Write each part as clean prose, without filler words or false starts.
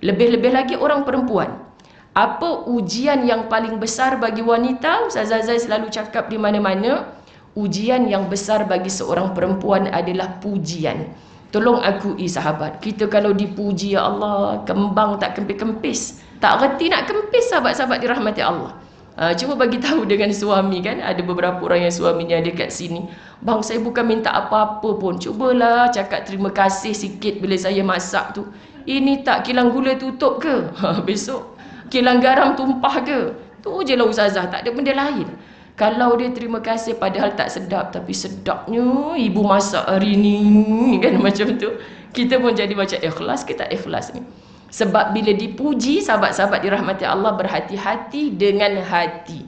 Lebih-lebih lagi orang perempuan. Apa ujian yang paling besar bagi wanita? Ustazah Zai selalu cakap di mana-mana, ujian yang besar bagi seorang perempuan adalah pujian. Tolong akui sahabat, kita kalau dipuji, ya Allah, kembang tak kempis-kempis, tak reti nak kempis, sahabat-sahabat dirahmati Allah. Cuba bagi tahu dengan suami kan, ada beberapa orang yang suaminya ada kat sini, bang saya bukan minta apa-apa pun, cubalah cakap terima kasih sikit bila saya masak tu. Ini tak kilang gula tutup ke? Besok kilang garam tumpah ke? Tu je lah ustazah, tak ada benda lain. Kalau dia terima kasih padahal tak sedap, tapi sedapnya ibu masak hari ni kan, macam tu, kita pun jadi macam ikhlas ke tak ikhlas ni. Sebab bila dipuji, sahabat-sahabat dirahmati Allah, berhati-hati dengan hati.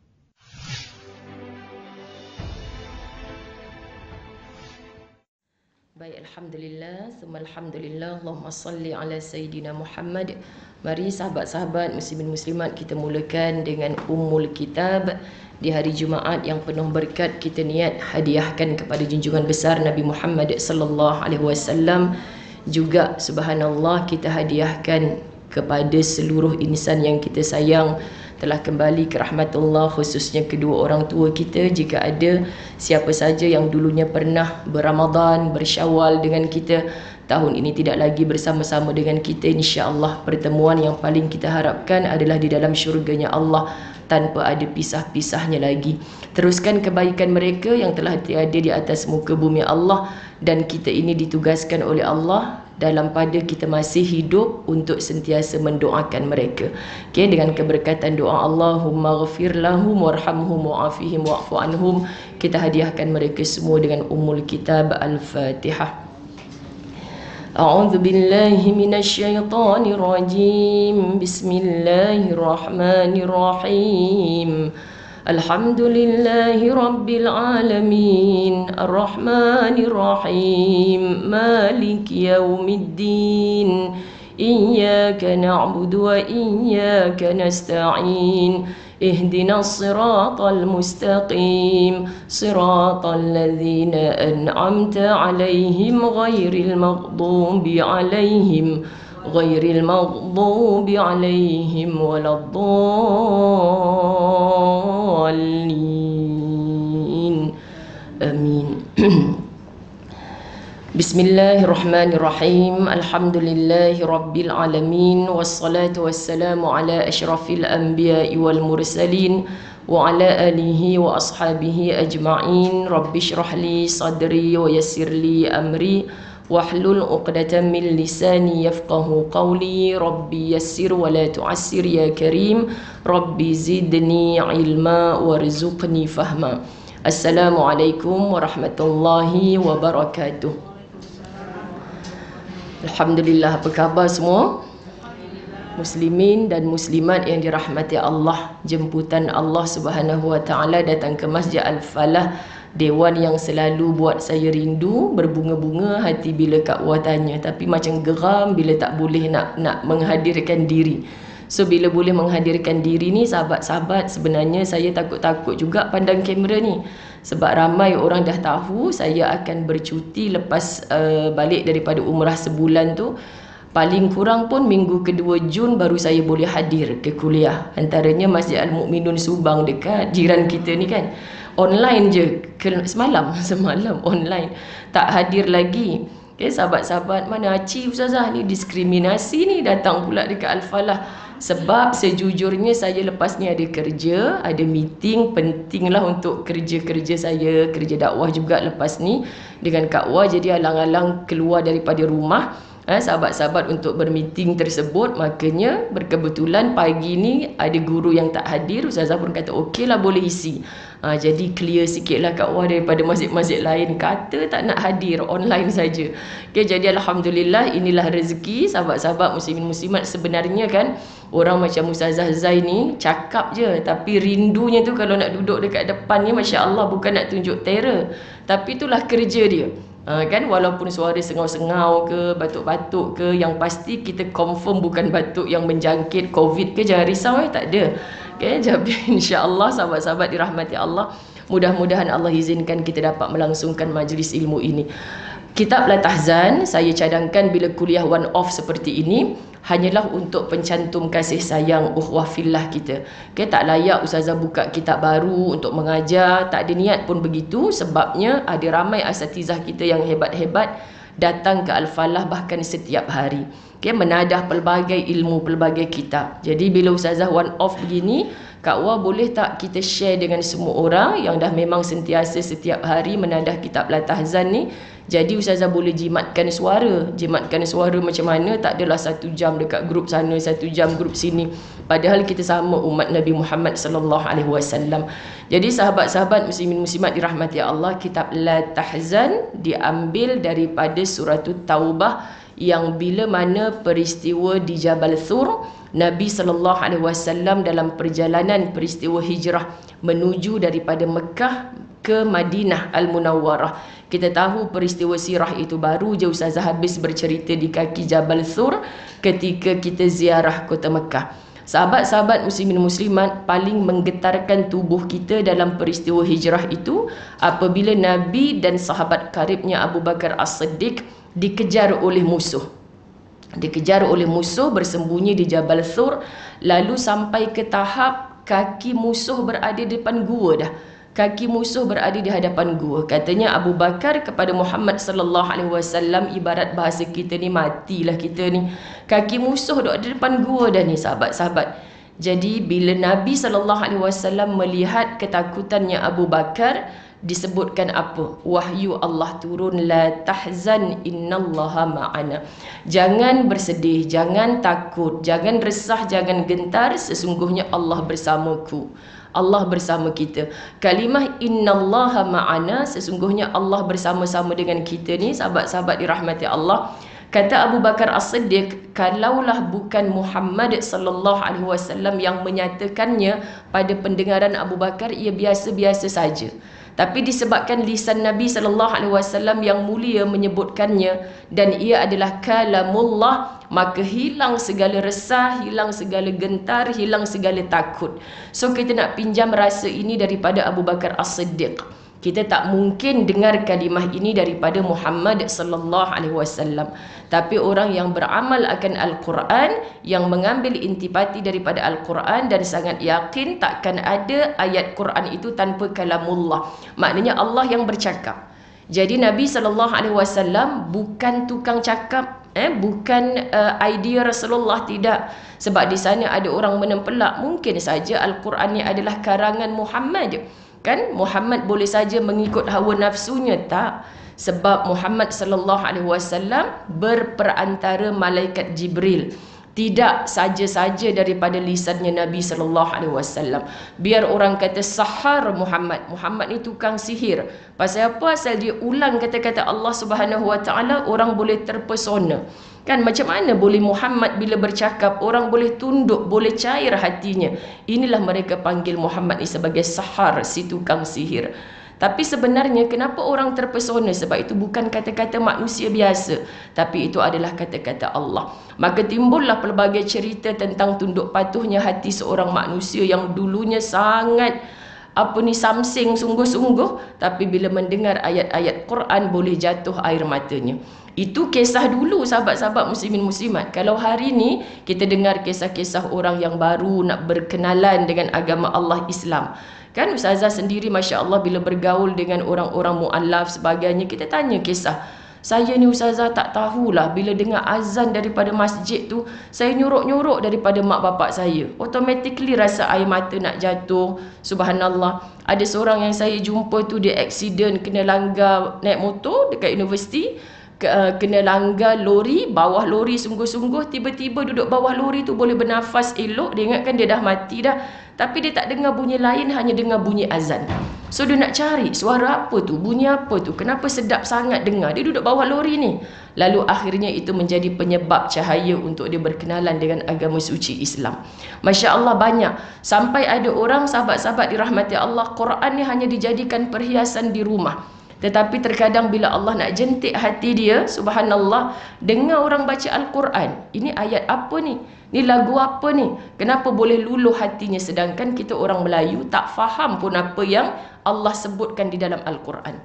Baik, Alhamdulillah, summa Alhamdulillah, Allahumma salli ala Sayyidina Muhammad. Mari sahabat-sahabat muslimin muslimat, kita mulakan dengan Ummul Kitab. Di hari Jumaat yang penuh berkat, kita niat hadiahkan kepada junjungan besar Nabi Muhammad sallallahu alaihi wasallam. Juga subhanallah, kita hadiahkan kepada seluruh insan yang kita sayang telah kembali ke rahmatullah, khususnya kedua orang tua kita. Jika ada siapa saja yang dulunya pernah berramadan, bersyawal dengan kita, tahun ini tidak lagi bersama-sama dengan kita, insya-Allah pertemuan yang paling kita harapkan adalah di dalam syurganya Allah, tanpa ada pisah-pisahnya lagi. Teruskan kebaikan mereka yang telah tiada di atas muka bumi Allah, dan kita ini ditugaskan oleh Allah dalam pada kita masih hidup untuk sentiasa mendoakan mereka. Okay, dengan keberkatan doa Allahumma ghafir lahum warhamhum wa'afihim wa'fu anhum, kita hadiahkan mereka semua dengan Ummul Kitab. Al-Fatihah. A'udzu billahi minasyaitonir rajim. Bismillahirrahmanirrahim. Alhamdulillahi rabbil alamin, arrahmanir rahim, maliki yaumiddin, iyyaka na'budu wa iyyaka nasta'in, ihdinas siratal mustaqim, siratal ladzina an'amta 'alaihim ghairil maghdubi 'alaihim waladdallin. Amin. Bismillahirrahmanirrahim. Alhamdulillahi rabbil alamin, wassalatu wassalamu ala asyrafil anbiya'i wal mursalin wa ala alihi wa ashabihi ajma'in. Rabbi shrah li sadri wa yassir li amri wahlul 'uqdatam min lisani yafqahu qawli. Rabbi yassir wa la tu'assir ya karim. Rabbi zidni ilma warzuqni fahma. Assalamualaikum warahmatullahi wabarakatuh. Alhamdulillah, apa khabar semua? Muslimin dan muslimat yang dirahmati Allah, jemputan Allah Subhanahu wa taala datang ke Masjid Al-Falah, dewan yang selalu buat saya rindu, berbunga-bunga hati bila Kak Wah tanya, tapi macam geram bila tak boleh nak menghadirkan diri. So bila boleh menghadirkan diri ni, sahabat-sahabat, sebenarnya saya takut-takut juga pandang kamera ni, sebab ramai orang dah tahu saya akan bercuti lepas balik daripada umrah sebulan tu. Paling kurang pun minggu kedua Jun baru saya boleh hadir ke kuliah. Antaranya Masjid Al-Mu'minun Subang dekat jiran kita ni kan, online je, semalam online, tak hadir lagi. Okay, sahabat-sahabat, mana Aci ustazah ni diskriminasi ni, datang pula dekat Al-Falah. Sebab sejujurnya saya lepas ni ada kerja, ada meeting penting lah untuk kerja-kerja saya, kerja dakwah juga lepas ni dengan Kak Wah. Jadi alang-alang keluar daripada rumah, sahabat-sahabat, untuk bermeeting tersebut. Makanya berkebetulan pagi ni ada guru yang tak hadir. Ustazah pun kata okey lah, boleh isi. Jadi clear sikit lah Kak Wah daripada masjid-masjid lain kata tak nak hadir, online saja. Okay, jadi Alhamdulillah, inilah rezeki sahabat-sahabat muslimin muslimat. Sebenarnya kan orang macam Ustazah Zai ni cakap je, tapi rindunya tu kalau nak duduk dekat depan ni, Masya Allah, bukan nak tunjuk terror, tapi itulah kerja dia. Kan, walaupun suara sengau-sengau ke, batuk-batuk ke, yang pasti kita confirm bukan batuk yang menjangkit COVID ke, jangan risau, tak ada. Okay, jadi insya-Allah sahabat-sahabat dirahmati Allah, mudah-mudahan Allah izinkan kita dapat melangsungkan majlis ilmu ini. Kitab La Tahzan saya cadangkan bila kuliah one off seperti ini hanyalah untuk pencantum kasih sayang ukhuwah fillah kita. Okay, tak layak ustazah buka kitab baru untuk mengajar, tak ada niat pun begitu, sebabnya ada ramai asatizah kita yang hebat-hebat datang ke Al-Falah bahkan setiap hari. Okay, menadah pelbagai ilmu, pelbagai kitab. Jadi bila ustazah one off begini, Kak Wah boleh tak kita share dengan semua orang yang dah memang sentiasa setiap hari menadah kitab La Tahzan ni. Jadi ustazah boleh jimatkan suara. Jimatkan suara macam mana, tak adalah 1 jam dekat grup sana, 1 jam grup sini. Padahal kita sama umat Nabi Muhammad sallallahu alaihi wasallam. Jadi sahabat-sahabat muslimin muslimat dirahmati Allah, kitab La Tahzan diambil daripada surah Taubah yang bila mana peristiwa di Jabal Thur, Nabi sallallahu alaihi wasallam dalam perjalanan peristiwa hijrah menuju daripada Mekah ke Madinah Al-Munawwarah. Kita tahu peristiwa sirah itu baru je ustazah habis bercerita di kaki Jabal Thur ketika kita ziarah kota Mekah. Sahabat-sahabat muslimin muslimat, paling menggetarkan tubuh kita dalam peristiwa hijrah itu apabila Nabi dan sahabat karibnya Abu Bakar As-Siddiq dikejar oleh musuh. Dikejar oleh musuh, bersembunyi di Jabal Thur, lalu sampai ke tahap kaki musuh berada di depan gua dah. Kaki musuh berada di hadapan gua. Katanya Abu Bakar kepada Muhammad sallallahu alaihi wasallam, ibarat bahasa kita ni, matilah kita ni. Kaki musuh duduk di depan gua dah ni sahabat-sahabat. Jadi bila Nabi sallallahu alaihi wasallam melihat ketakutannya Abu Bakar, disebutkan apa? Wahyu Allah turun, la tahzan innallaha ma'ana. Jangan bersedih, jangan takut, jangan resah, jangan gentar, sesungguhnya Allah bersamaku. Allah bersama kita. Kalimah innallaha ma'ana, sesungguhnya Allah bersama-sama dengan kita ni, sahabat-sahabat dirahmati Allah. Kata Abu Bakar As-Siddiq, kalaulah bukan Muhammad sallallahu alaihi wasallam yang menyatakannya, pada pendengaran Abu Bakar ia biasa-biasa saja. Tapi disebabkan lisan Nabi sallallahu alaihi wasallam yang mulia menyebutkannya dan ia adalah kalamullah, maka hilang segala resah, hilang segala gentar, hilang segala takut. So kita nak pinjam rasa ini daripada Abu Bakar As-Siddiq. Kita tak mungkin dengar kalimah ini daripada Muhammad sallallahu alaihi wasallam. Tapi orang yang beramal akan Al-Quran, yang mengambil intipati daripada Al-Quran dan sangat yakin takkan ada ayat Quran itu tanpa kalamullah. Maknanya Allah yang bercakap. Jadi Nabi sallallahu alaihi wasallam bukan tukang cakap, bukan idea Rasulullah, tidak. Sebab di sana ada orang menempelak, mungkin saja Al-Quran ni adalah karangan Muhammad. Kan Muhammad boleh saja mengikut hawa nafsunya, tak? Sebab Muhammad sallallahu alaihi wasallam berperantara malaikat Jibril. Tidak saja-saja daripada lisannya Nabi sallallahu alaihi wasallam. Biar orang kata sahar Muhammad, Muhammad ni tukang sihir. Pasal apa? Asal dia ulang kata-kata Allah Subhanahu wa taala, orang boleh terpesona. Kan macam mana boleh Muhammad bila bercakap orang boleh tunduk, boleh cair hatinya. Inilah mereka panggil Muhammad ni sebagai sahar, si tukang sihir. Tapi sebenarnya kenapa orang terpesona? Sebab itu bukan kata-kata manusia biasa, tapi itu adalah kata-kata Allah. Maka timbullah pelbagai cerita tentang tunduk patuhnya hati seorang manusia yang dulunya sangat samsing sungguh-sungguh, tapi bila mendengar ayat-ayat Quran boleh jatuh air matanya. Itu kisah dulu sahabat-sahabat muslimin muslimat. Kalau hari ni kita dengar kisah-kisah orang yang baru nak berkenalan dengan agama Allah Islam, kan ustazah sendiri Masya Allah bila bergaul dengan orang-orang mu'allaf sebagainya, kita tanya kisah. Saya ni ustazah tak tahulah, bila dengar azan daripada masjid tu, saya nyorok-nyorok daripada mak bapak saya. Automatically rasa air mata nak jatuh. Subhanallah. Ada seorang yang saya jumpa tu, dia accident, kena langgar naik motor dekat universiti. Kena langgar lori, bawah lori sungguh-sungguh, tiba-tiba duduk bawah lori tu boleh bernafas elok. Dia ingatkan dia dah mati dah, tapi dia tak dengar bunyi lain, hanya dengar bunyi azan. So dia nak cari suara apa tu, bunyi apa tu, kenapa sedap sangat dengar. Dia duduk bawah lori ni. Lalu akhirnya itu menjadi penyebab cahaya untuk dia berkenalan dengan agama suci Islam. Masya Allah banyak. Sampai ada orang sahabat-sahabat dirahmati Allah, Quran ni hanya dijadikan perhiasan di rumah. Tetapi terkadang bila Allah nak jentik hati dia, subhanallah, dengar orang baca Al-Quran. Ini ayat apa ni? Ni lagu apa ni? Kenapa boleh luluh hatinya? Sedangkan kita orang Melayu tak faham pun apa yang Allah sebutkan di dalam Al-Quran.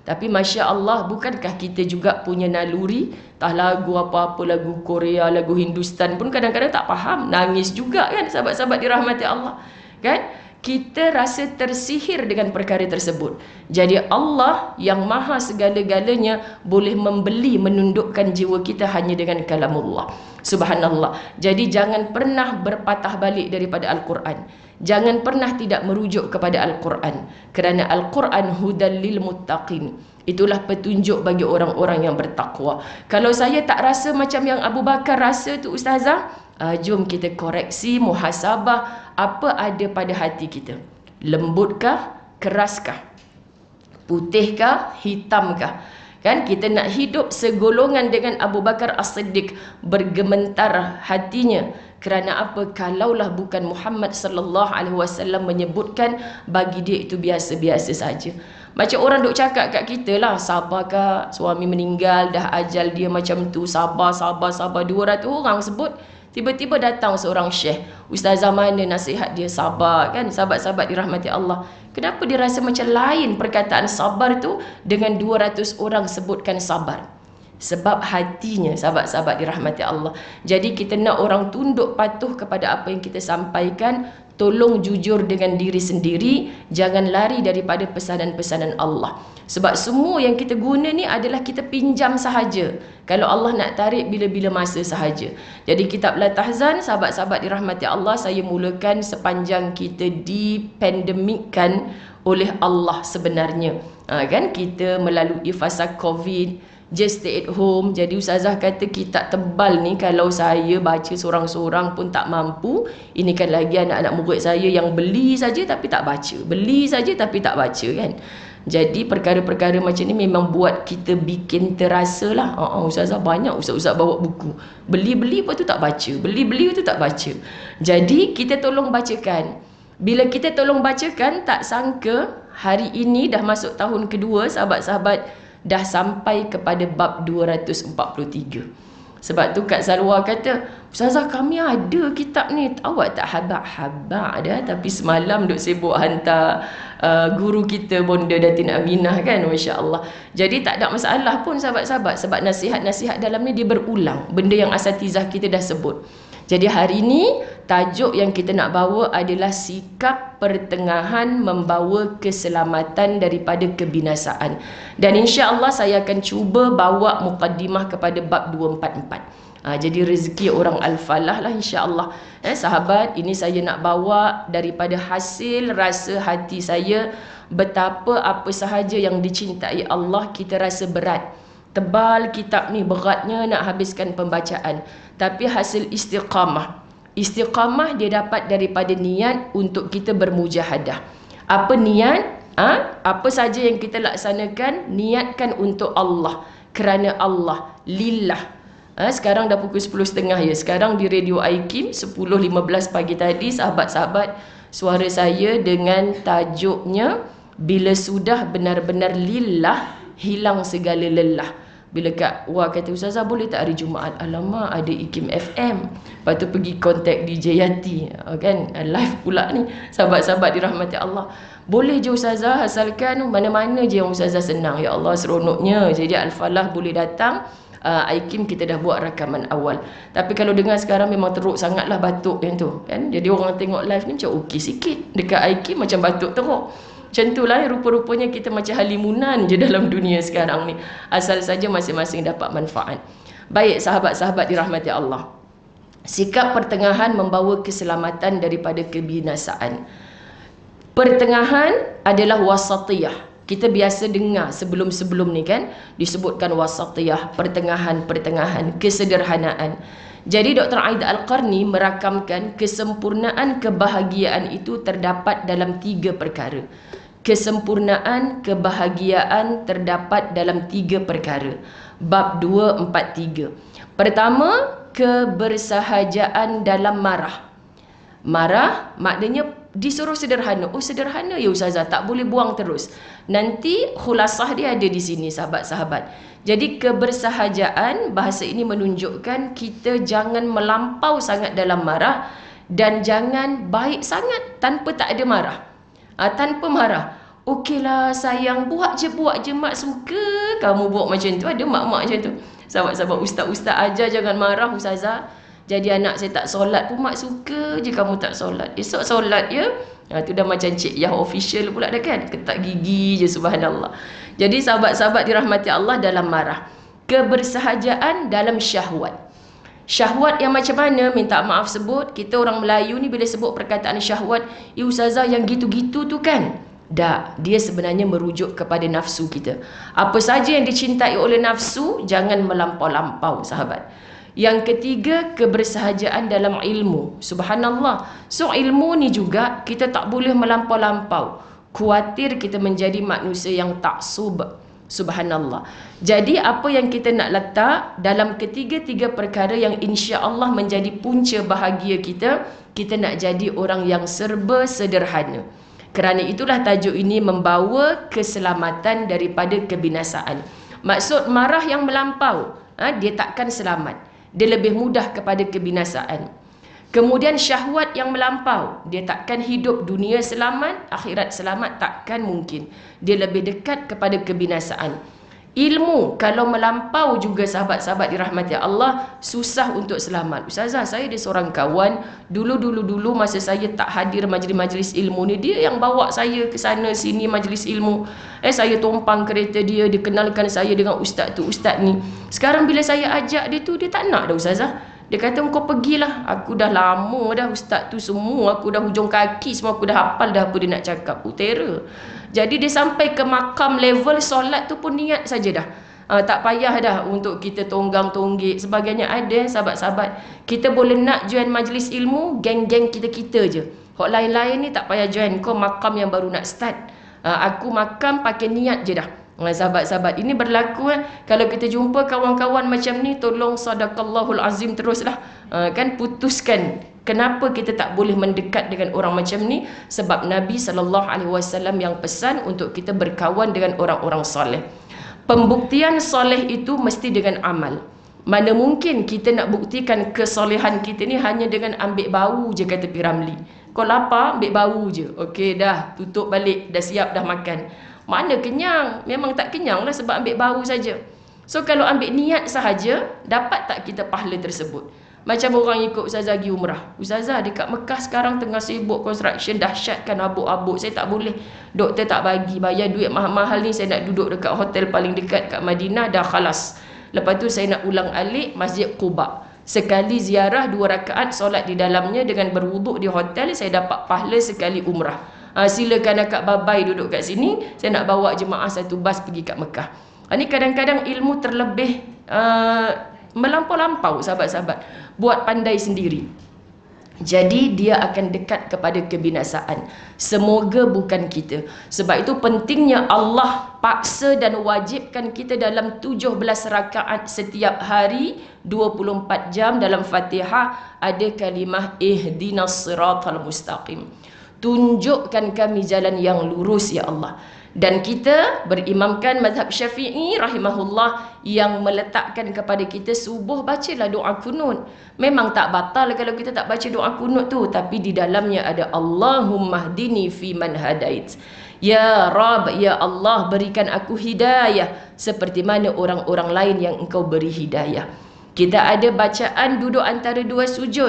Tapi Masya Allah, bukankah kita juga punya naluri? Tah lagu apa-apa, lagu Korea, lagu Hindustan pun kadang-kadang tak faham, nangis juga kan sahabat-sahabat dirahmati Allah. Kan? Kita rasa tersihir dengan perkara tersebut. Jadi Allah yang maha segala-galanya boleh membeli, menundukkan jiwa kita hanya dengan kalamullah. Subhanallah. Jadi jangan pernah berpatah balik daripada Al-Quran. Jangan pernah tidak merujuk kepada Al-Quran. Kerana Al-Quran hudal lil muttaqin. Itulah petunjuk bagi orang-orang yang bertakwa. Kalau saya tak rasa macam yang Abu Bakar rasa tu Ustazah, jom kita koreksi, muhasabah apa ada pada hati kita. Lembutkah? Keraskah? Putihkah? Hitamkah? Kan kita nak hidup segolongan dengan Abu Bakar As-Siddiq, bergementar hatinya. Kerana apa? Kalaulah bukan Muhammad sallallahu alaihi wasallam menyebutkan, bagi dia itu biasa-biasa saja. Macam orang duk cakap kat kita lah, sabar kak, suami meninggal, dah ajal dia macam tu, sabar, sabar, sabar. 200 orang sebut. Tiba-tiba datang seorang syekh, ustazah mana nasihat dia sabar kan? Sahabat-sahabat dirahmati Allah. Kenapa dia rasa macam lain perkataan sabar tu dengan 200 orang sebutkan sabar? Sebab hatinya, sahabat-sahabat dirahmati Allah. Jadi kita nak orang tunduk patuh kepada apa yang kita sampaikan. Tolong jujur dengan diri sendiri. Jangan lari daripada pesanan-pesanan Allah. Sebab semua yang kita guna ni adalah kita pinjam sahaja. Kalau Allah nak tarik bila-bila masa sahaja. Jadi kitab La Tahzan, sahabat-sahabat dirahmati Allah, saya mulakan sepanjang kita dipandemikkan oleh Allah sebenarnya. Kan kita melalui fasa COVID, just stay at home. Jadi Ustazah kata kitab tebal ni kalau saya baca seorang-seorang pun tak mampu. Ini kan lagi anak-anak murid saya yang beli saja tapi tak baca, beli saja tapi tak baca kan. Jadi perkara-perkara macam ni memang buat kita bikin terasa lah. Ustazah banyak ustaz-ustaz bawa buku, beli-beli lepas tu tak baca, beli-beli tu tak baca. Jadi kita tolong bacakan. Bila kita tolong bacakan, tak sangka hari ini dah masuk tahun kedua, sahabat-sahabat dah sampai kepada bab 243. Sebab tu Kak Salwa kata, Ustazah kami ada kitab ni, awak tak habak-habak dah. Tapi semalam duk sibuk hantar guru kita Bonda Datin Aminah kan, Masya Allah. Jadi tak ada masalah pun sahabat-sahabat. Sebab nasihat-nasihat dalam ni dia berulang, benda yang asatizah kita dah sebut. Jadi hari ini tajuk yang kita nak bawa adalah sikap pertengahan membawa keselamatan daripada kebinasaan. Dan insya-Allah saya akan cuba bawa mukaddimah kepada bab 244. Jadi rezeki orang Al-Falah lah insya-Allah. Sahabat, ini saya nak bawa daripada hasil rasa hati saya, betapa apa sahaja yang dicintai Allah kita rasa berat. Tebal kitab ni, beratnya nak habiskan pembacaan. Tapi hasil istiqamah. Istiqamah dia dapat daripada niat untuk kita bermujahadah. Apa niat? Apa saja yang kita laksanakan, niatkan untuk Allah. Kerana Allah. Lillah. Sekarang dah pukul 10.30 ya. Sekarang di Radio Aikim 10.15 pagi tadi, sahabat-sahabat, suara saya dengan tajuknya, bila sudah benar-benar lillah, hilang segala lelah. Bila Kak Wah kata, Ustazah boleh tak hari Jumaat? Alamak, ada IKIM FM. Lepas tu pergi kontak DJ Yati, kan, live pula ni. Sahabat-sahabat dirahmati Allah, boleh je Ustazah, asalkan mana-mana je yang Ustazah senang. Ya Allah, seronoknya. Jadi Al-Falah boleh datang. IKIM kita dah buat rakaman awal. Tapi kalau dengar sekarang memang teruk sangatlah batuk yang tu kan. Jadi orang tengok live ni macam okey sikit, dekat IKIM macam batuk teruk. Macam itulah rupa-rupanya kita macam halimunan je dalam dunia sekarang ni. Asal saja masing-masing dapat manfaat. Baik sahabat-sahabat dirahmati Allah, sikap pertengahan membawa keselamatan daripada kebinasaan. Pertengahan adalah wasatiyah. Kita biasa dengar sebelum-sebelum ni kan, disebutkan wasatiyah, pertengahan-pertengahan, kesederhanaan. Jadi Dr. Aida Al-Qarni merakamkan kesempurnaan kebahagiaan itu terdapat dalam 3 perkara. Kesempurnaan kebahagiaan terdapat dalam 3 perkara. Bab 243. Pertama, kebersahajaan dalam marah. Marah maknanya disuruh sederhana. Oh sederhana ya Ustazah, tak boleh buang terus. Nanti khulasah dia ada di sini sahabat-sahabat. Jadi kebersahajaan, bahasa ini menunjukkan kita jangan melampau sangat dalam marah. Dan jangan baik sangat tanpa tak ada marah. Tanpa marah. Okeylah sayang, buat je mak suka kamu buat macam tu. Ada mak-mak macam tu. Sahabat-sahabat, ustaz-ustaz ajar jangan marah ustazah. Jadi anak saya tak solat pun mak suka je kamu tak solat. Esok solat ya. Tu dah macam Cik Yah official pula dah kan. Ketak gigi je, subhanallah. Jadi sahabat-sahabat dirahmati Allah dalam marah. Kebersahajaan dalam syahwat. Syahwat yang macam mana? Minta maaf sebut. Kita orang Melayu ni bila sebut perkataan syahwat, ustazah yang gitu-gitu tu kan? Tak, dia sebenarnya merujuk kepada nafsu kita. Apa saja yang dicintai oleh nafsu, jangan melampau-lampau sahabat. Yang ketiga, kebersahajaan dalam ilmu. Subhanallah. So ilmu ni juga kita tak boleh melampau-lampau. Khawatir kita menjadi manusia yang taksub. Subhanallah. Jadi apa yang kita nak letak dalam ketiga-tiga perkara yang insya-Allah menjadi punca bahagia kita, kita nak jadi orang yang serba sederhana. Kerana itulah tajuk ini membawa keselamatan daripada kebinasaan. Maksud marah yang melampau, dia takkan selamat. Dia lebih mudah kepada kebinasaan. Kemudian syahwat yang melampau, dia takkan hidup dunia selamat, akhirat selamat, takkan mungkin. Dia lebih dekat kepada kebinasaan. Ilmu kalau melampau juga sahabat-sahabat dirahmati Allah, susah untuk selamat. Ustazah, saya ada seorang kawan, dulu masa saya tak hadir majlis-majlis ilmu ni, dia yang bawa saya ke sana sini majlis ilmu. Saya tumpang kereta dia, dia kenalkan saya dengan ustaz tu, ustaz ni. Sekarang bila saya ajak dia tu, dia tak nak dah ustazah. Dia kata, kau pergilah. Aku dah lama dah ustaz tu semua. Aku dah hujung kaki semua. Aku dah hafal dah apa dia nak cakap. Terror. Jadi dia sampai ke makam level solat tu pun niat saja dah. Tak payah dah untuk kita tonggang-tonggik. Sebagainya ada sahabat-sahabat. Kita boleh nak join majlis ilmu, geng-geng kita-kita je. Hak lain-lain ni tak payah join. Kau makam yang baru nak start. Aku makam pakai niat je dah. Sahabat-sahabat, ini berlaku kalau kita jumpa kawan-kawan macam ni, tolong sadaqallahul azim teruslah. Kan putuskan kenapa kita tak boleh mendekat dengan orang macam ni, sebab Nabi SAW yang pesan untuk kita berkawan dengan orang-orang soleh. Pembuktian soleh itu mesti dengan amal. Mana mungkin kita nak buktikan kesolehan kita ni hanya dengan ambil bau je, kata Piramli. Kau lapar, ambil bau je. Okey dah, tutup balik, dah siap dah makan. Mana kenyang? Memang tak kenyang lah sebab ambil bau saja. So kalau ambil niat sahaja, dapat tak kita pahala tersebut? Macam orang ikut Ustazah pergi umrah. Ustazah dekat Mekah sekarang tengah sibuk construction, dahsyat kan, abuk-abuk. Saya tak boleh. Doktor tak bagi, bayar duit mahal-mahal ni. Saya nak duduk dekat hotel paling dekat kat Madinah, dah khalas. Lepas tu saya nak ulang alik Masjid Quba. Sekali ziarah 2 rakaat, solat di dalamnya dengan berwuduk di hotel, saya dapat pahala sekali umrah. Silakan akak babai duduk kat sini, saya nak bawa jemaah satu bas pergi kat Mekah. Ini kadang-kadang ilmu terlebih melampau-lampau sahabat-sahabat. Buat pandai sendiri. Jadi dia akan dekat kepada kebinasaan. Semoga bukan kita. Sebab itu pentingnya Allah paksa dan wajibkan kita dalam 17 rakaat setiap hari, 24 jam dalam Fatihah ada kalimah ihdinas siratal mustaqim. Tunjukkan kami jalan yang lurus ya Allah. Dan kita berimamkan mazhab Syafi'i rahimahullah yang meletakkan kepada kita subuh bacalah doa kunut. Memang tak batal kalau kita tak baca doa kunut tu, tapi di dalamnya ada Allahumma hdini fi man hadait. Ya Rabb, ya Allah, berikan aku hidayah seperti mana orang-orang lain yang engkau beri hidayah. Kita ada bacaan duduk antara 2 sujud.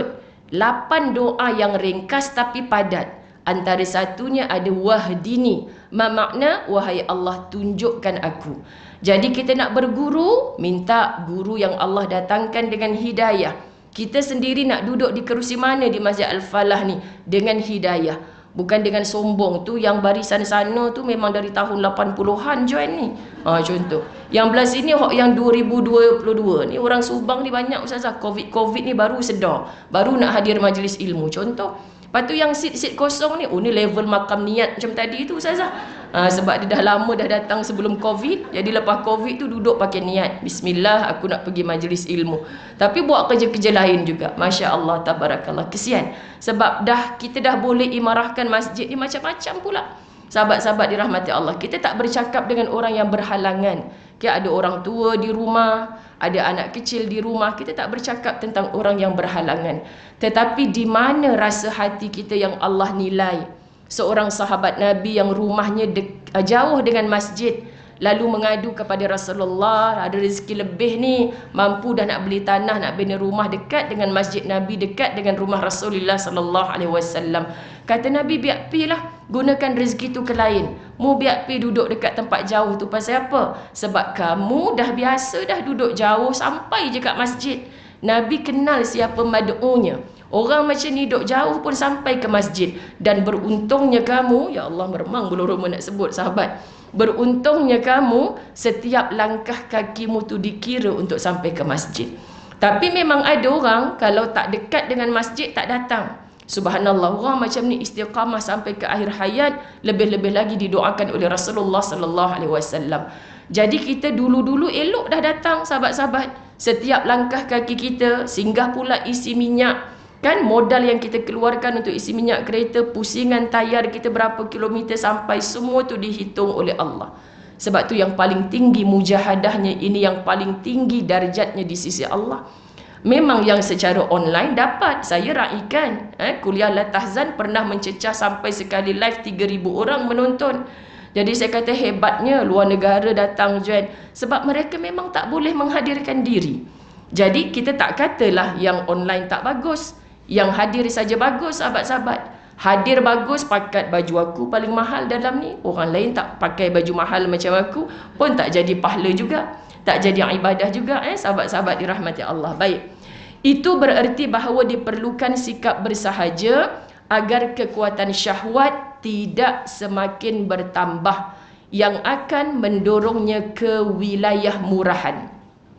8 doa yang ringkas tapi padat. Antara satunya ada wahdini. Makna wahai Allah tunjukkan aku. Jadi kita nak berguru, minta guru yang Allah datangkan dengan hidayah. Kita sendiri nak duduk di kerusi mana di Masjid Al-Falah ni dengan hidayah. Bukan dengan sombong. Tu yang barisan sana tu memang dari tahun 80-an join ni. Contoh. Yang belah sini yang 2022 ni orang Subang ni banyak ustazah. Covid ni baru sedar. Baru nak hadir majlis ilmu. Contoh. Lepas tu yang sit-sit kosong ni, ni level makam niat macam tadi tu ustazah. Sebab dia dah lama dah datang sebelum Covid. Jadi lepas Covid tu duduk pakai niat. Bismillah, aku nak pergi majlis ilmu. Tapi buat kerja-kerja lain juga. Masya Allah, tabarakallah. Kesian. Sebab kita dah boleh imarahkan masjid ni macam-macam pula. Sahabat-sahabat dirahmati Allah. Kita tak bercakap dengan orang yang berhalangan. Ada orang tua di rumah, ada anak kecil di rumah. Kita tak bercakap tentang orang yang berhalangan. Tetapi di mana rasa hati kita yang Allah nilai? Seorang sahabat Nabi yang rumahnya jauh dengan masjid, lalu mengadu kepada Rasulullah, ada rezeki lebih ni, mampu dah nak beli tanah, nak bina rumah dekat dengan masjid Nabi, dekat dengan rumah Rasulullah sallallahu alaihi wasallam. Kata Nabi, biar pilah gunakan rezeki tu ke lain. Mu biar pi duduk dekat tempat jauh tu pasal apa? Sebab kamu dah biasa dah duduk jauh sampai je kat masjid. Nabi kenal siapa mad'unya. Orang macam ni duduk jauh pun sampai ke masjid. Dan beruntungnya kamu, ya Allah meremang bulu roma nak sebut sahabat. Beruntungnya kamu, setiap langkah kakimu tu dikira untuk sampai ke masjid. Tapi memang ada orang kalau tak dekat dengan masjid tak datang. Subhanallah, orang macam ni istiqamah sampai ke akhir hayat, lebih-lebih lagi didoakan oleh Rasulullah sallallahu alaihi wasallam. Jadi kita dulu-dulu elok dah datang sahabat-sahabat. Setiap langkah kaki kita, singgah pula isi minyak. Kan modal yang kita keluarkan untuk isi minyak kereta, pusingan tayar kita berapa kilometer sampai, semua tu dihitung oleh Allah. Sebab tu yang paling tinggi mujahadahnya, ini yang paling tinggi darjatnya di sisi Allah. Memang yang secara online dapat, saya raikan kuliah La Tahzan pernah mencecah sampai sekali live 3,000 orang menonton. Jadi saya kata hebatnya luar negara datang join, sebab mereka memang tak boleh menghadirkan diri. Jadi kita tak katalah yang online tak bagus, yang hadir saja bagus sahabat-sahabat. Hadir bagus, pakat baju aku paling mahal dalam ni, orang lain tak pakai baju mahal macam aku pun tak jadi pahala juga, tak jadi ibadah juga sahabat-sahabat dirahmati Allah. Baik, itu bererti bahawa diperlukan sikap bersahaja agar kekuatan syahwat tidak semakin bertambah, yang akan mendorongnya ke wilayah murahan.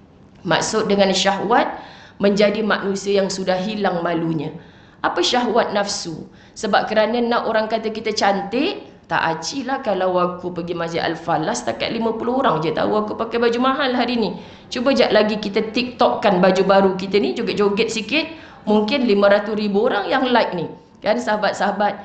Maksud dengan syahwat, menjadi manusia yang sudah hilang malunya. Apa syahwat nafsu? Sebab kerana nak orang kata kita cantik, tak acilah kalau aku pergi Masjid Al-Falah setakat 50 orang je tahu aku pakai baju mahal hari ni. Cuba jap lagi kita tiktokkan baju baru kita ni, joget-joget sikit, mungkin 500,000 orang yang like ni. Kan sahabat-sahabat,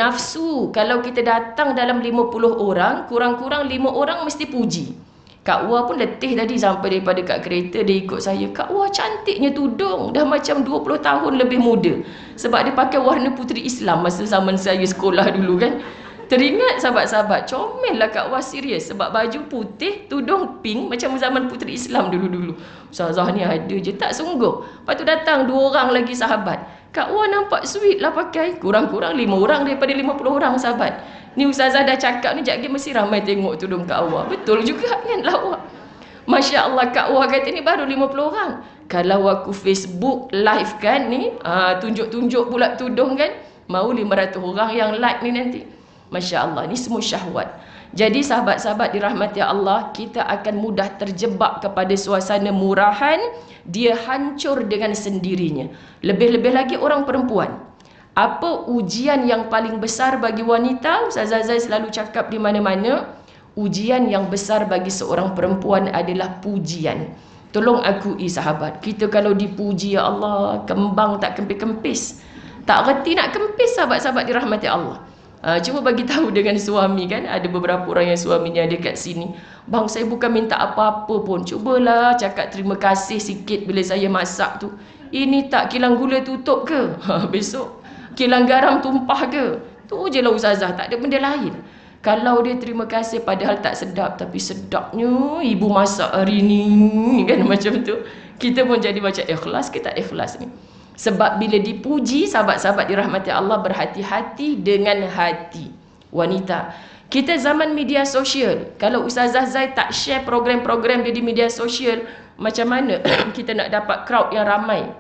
nafsu kalau kita datang dalam 50 orang, kurang-kurang 5 orang mesti puji. Kak Wah pun letih tadi sampai daripada kat kereta, dia ikut saya. Kak Wah cantiknya tudung, dah macam 20 tahun lebih muda. Sebab dia pakai warna puteri Islam masa zaman saya sekolah dulu kan. Teringat sahabat-sahabat, comel lah Kak Wah, serius. Sebab baju putih, tudung pink macam zaman puteri Islam dulu-dulu. Ustazah ni ada je, tak sungguh. Lepas tu datang 2 orang lagi sahabat. Kak Wah nampak sweet lah pakai. Kurang-kurang 5 orang daripada 50 orang sahabat. Ni Ustazah dah cakap ni, sekejap lagi mesti ramai tengok tudung Kak Wah. Betul juga kan lawak. Masya Allah, Kak Wah kata ni baru 50 orang. Kalau aku Facebook live kan ni, tunjuk-tunjuk pula tudung kan, mau 500 orang yang like ni nanti. Masya Allah, ni semua syahwat. Jadi sahabat-sahabat dirahmati Allah, kita akan mudah terjebak kepada suasana murahan. Dia hancur dengan sendirinya. Lebih-lebih lagi orang perempuan. Apa ujian yang paling besar bagi wanita? Ustazah Zai selalu cakap di mana-mana, ujian yang besar bagi seorang perempuan adalah pujian. Tolong akui sahabat, kita kalau dipuji, ya Allah, kembang tak kempis-kempis. Tak reti nak kempis sahabat-sahabat dirahmati Allah. Cuba bagi tahu dengan suami kan, ada beberapa orang yang suaminya ada kat sini. Bang, saya bukan minta apa-apa pun, cubalah cakap terima kasih sikit bila saya masak tu. Ini tak kilang gula tutup ke? Besok kilang garam tumpah ke? Tu je lah Ustazah, tak ada benda lain. Kalau dia terima kasih padahal tak sedap, tapi sedapnya ibu masak hari ni kan, macam tu, kita pun jadi macam ikhlas ke tak ikhlas ni. Sebab bila dipuji, sahabat-sahabat dirahmati Allah, berhati-hati dengan hati wanita. Kita zaman media sosial, kalau Ustazah Zai tak share program-program dia di media sosial, macam mana kita nak dapat crowd yang ramai?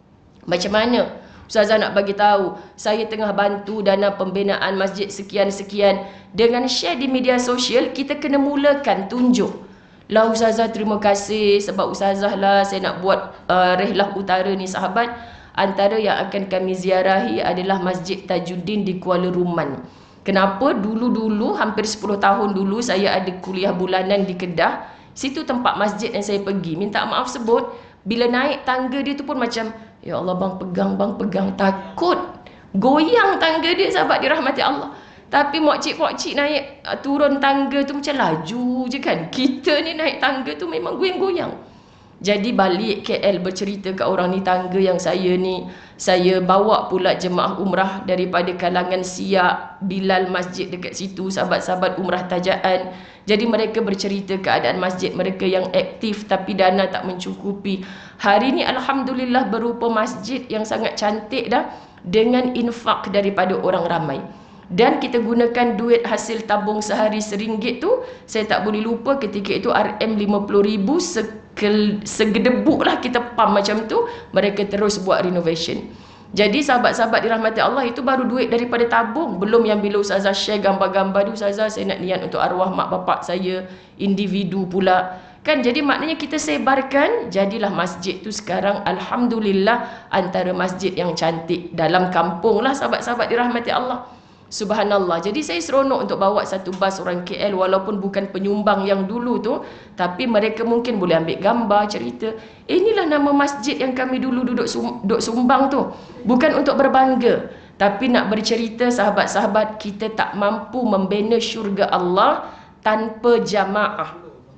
Macam mana Ustazah nak bagi tahu saya tengah bantu dana pembinaan masjid sekian-sekian? Dengan share di media sosial, kita kena mulakan tunjuk. Lah Ustazah terima kasih sebab Ustazah lah saya nak buat rehlah utara ni sahabat. Antara yang akan kami ziarahi adalah Masjid Tajuddin di Kuala Ruman. Kenapa? Dulu-dulu, hampir 10 tahun dulu, saya ada kuliah bulanan di Kedah. Situ tempat masjid yang saya pergi. Minta maaf sebut, bila naik tangga dia tu pun macam, ya Allah bang pegang, takut goyang tangga dia sahabat dirahmati Allah. Tapi makcik-makcik naik turun tangga tu macam laju je kan. Kita ni naik tangga tu memang goyang-goyang. Jadi balik KL bercerita kat orang ni, tangga yang saya ni, saya bawa pula jemaah umrah daripada kalangan Siak, Bilal masjid dekat situ, sahabat-sahabat umrah tajaan. Jadi mereka bercerita keadaan masjid mereka yang aktif tapi dana tak mencukupi. Hari ni alhamdulillah berupa masjid yang sangat cantik dah, dengan infak daripada orang ramai. Dan kita gunakan duit hasil tabung sehari RM1 tu. Saya tak boleh lupa ketika itu RM50,000 segedebuk lah kita pam macam tu. Mereka terus buat renovation. Jadi sahabat-sahabat dirahmati Allah, itu baru duit daripada tabung. Belum yang bila Ustazah share gambar-gambar tu, Ustazah saya nak niat untuk arwah mak bapak saya, individu pula. Kan, jadi maknanya kita sebarkan, jadilah masjid tu sekarang alhamdulillah antara masjid yang cantik dalam kampung lah sahabat-sahabat dirahmati Allah. Subhanallah. Jadi saya seronok untuk bawa satu bas orang KL, walaupun bukan penyumbang yang dulu tu, tapi mereka mungkin boleh ambil gambar, cerita. Inilah nama masjid yang kami dulu duduk sumbang tu. Bukan untuk berbangga, tapi nak bercerita sahabat-sahabat, kita tak mampu membina syurga Allah tanpa jamaah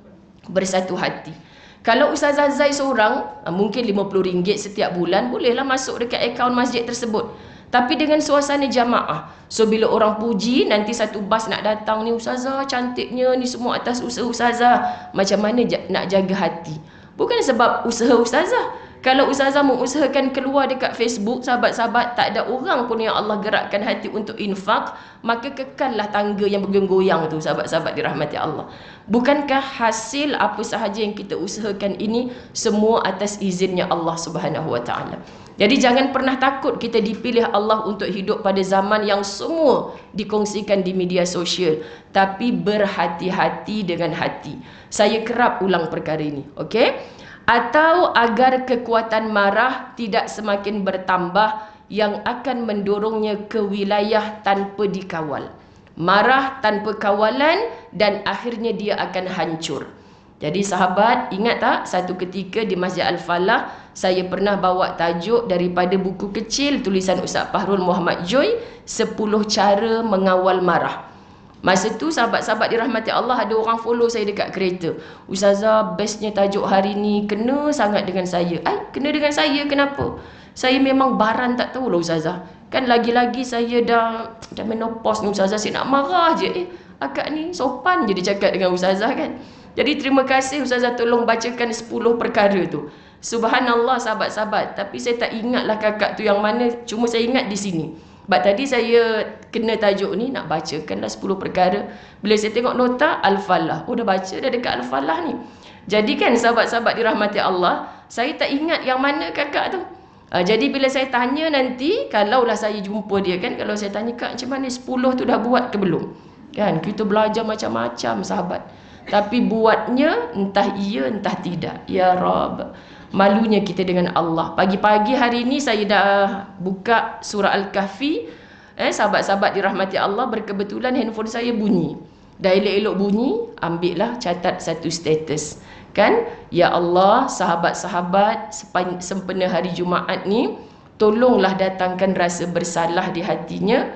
bersatu hati. Kalau Ustazah Zai seorang, mungkin RM50 setiap bulan, bolehlah masuk dekat akaun masjid tersebut. Tapi dengan suasana jamaah. So bila orang puji, nanti satu bas nak datang ni, Ustazah cantiknya, ni semua atas usaha Ustazah. Macam mana nak jaga hati? Bukan sebab usaha Ustazah. Kalau Ustazah mengusahakan keluar dekat Facebook, sahabat-sahabat, tak ada orang pun yang Allah gerakkan hati untuk infak, maka kekallah tangga yang bergoyang tu, sahabat-sahabat dirahmati Allah. Bukankah hasil apa sahaja yang kita usahakan ini semua atas izinnya Allah Subhanahu Wa Taala? Jadi jangan pernah takut kita dipilih Allah untuk hidup pada zaman yang semua dikongsikan di media sosial. Tapi berhati-hati dengan hati. Saya kerap ulang perkara ini. Okey? Atau agar kekuatan marah tidak semakin bertambah yang akan mendorongnya ke wilayah tanpa dikawal. Marah tanpa kawalan dan akhirnya dia akan hancur. Jadi sahabat, ingat tak satu ketika di Masjid Al-Falah, saya pernah bawa tajuk daripada buku kecil tulisan Ustaz Fahrul Muhammad Joy, 10 cara mengawal marah. Masa tu sahabat-sahabat dirahmati Allah, ada orang follow saya dekat kereta. Ustazah, bestnya tajuk hari ni, kena sangat dengan saya. Kena dengan saya kenapa? Saya memang baran tak tahu lah Ustazah. Kan lagi-lagi saya dah menopause ni Ustazah, saya nak marah je. Akak ni sopan je dia cakap dengan Ustazah kan. Jadi terima kasih Ustazah tolong bacakan 10 perkara tu. Subhanallah sahabat-sahabat. Tapi saya tak ingatlah kakak tu yang mana. Cuma saya ingat di sini. Sebab tadi saya kena tajuk ni, nak bacakanlah 10 perkara. Bila saya tengok nota Al-Falah. Oh dah baca dah dekat Al-Falah ni. Jadi kan sahabat-sahabat dirahmati Allah, saya tak ingat yang mana kakak tu. Jadi bila saya tanya nanti, kalaulah saya jumpa dia kan, kalau saya tanya kak macam mana 10 tu dah buat ke belum? Kan kita belajar macam-macam sahabat. Tapi buatnya entah iya entah tidak. Ya Rabb, malunya kita dengan Allah. Pagi-pagi hari ini saya dah buka surah Al-Kahfi. Sahabat-sahabat dirahmati Allah, berkebetulan handphone saya bunyi. Dah elok-elok bunyi, ambillah catat satu status. Kan? Ya Allah, sahabat-sahabat sempena hari Jumaat ni, tolonglah datangkan rasa bersalah di hatinya.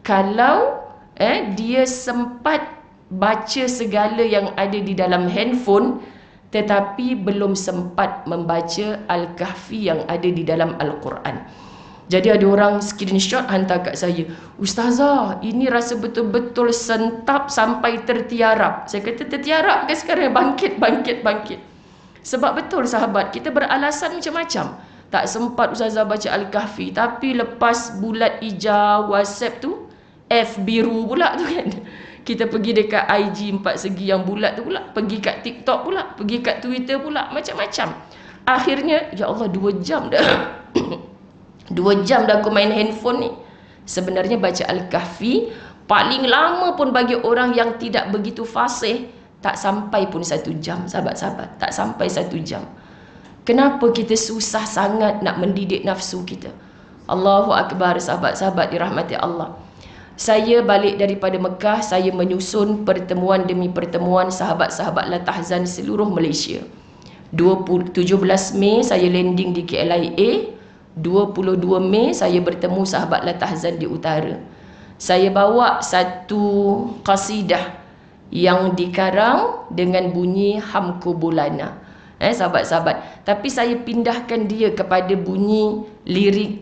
Kalau dia sempat baca segala yang ada di dalam handphone, tetapi belum sempat membaca Al-Kahfi yang ada di dalam Al-Quran. Jadi ada orang screenshot hantar kat saya, Ustazah, ini rasa betul-betul sentap sampai tertiarap. Saya kata tertiarap ke sekarang? Bangkit. Sebab betul sahabat, kita beralasan macam-macam. Tak sempat Ustazah baca Al-Kahfi, tapi lepas bulat hijau WhatsApp tu, F biru pula tu kan. Kita pergi dekat IG 4 segi yang bulat tu pula, pergi kat TikTok pula, pergi kat Twitter pula, macam-macam. Akhirnya, ya Allah, 2 jam dah. 2 jam dah aku main handphone ni. Sebenarnya baca Al-Kahfi, paling lama pun bagi orang yang tidak begitu fasih, tak sampai pun 1 jam, sahabat-sahabat. Tak sampai 1 jam. Kenapa kita susah sangat nak mendidik nafsu kita? Allahu Akbar, sahabat-sahabat dirahmati Allah. Saya balik daripada Mekah, saya menyusun pertemuan demi pertemuan sahabat-sahabat Latahzan seluruh Malaysia. 17 Mei saya landing di KLIA, 22 Mei saya bertemu sahabat Latahzan di utara. Saya bawa satu qasidah yang dikarang dengan bunyi Hamko Bulana. sahabat-sahabat. Tapi saya pindahkan dia kepada bunyi lirik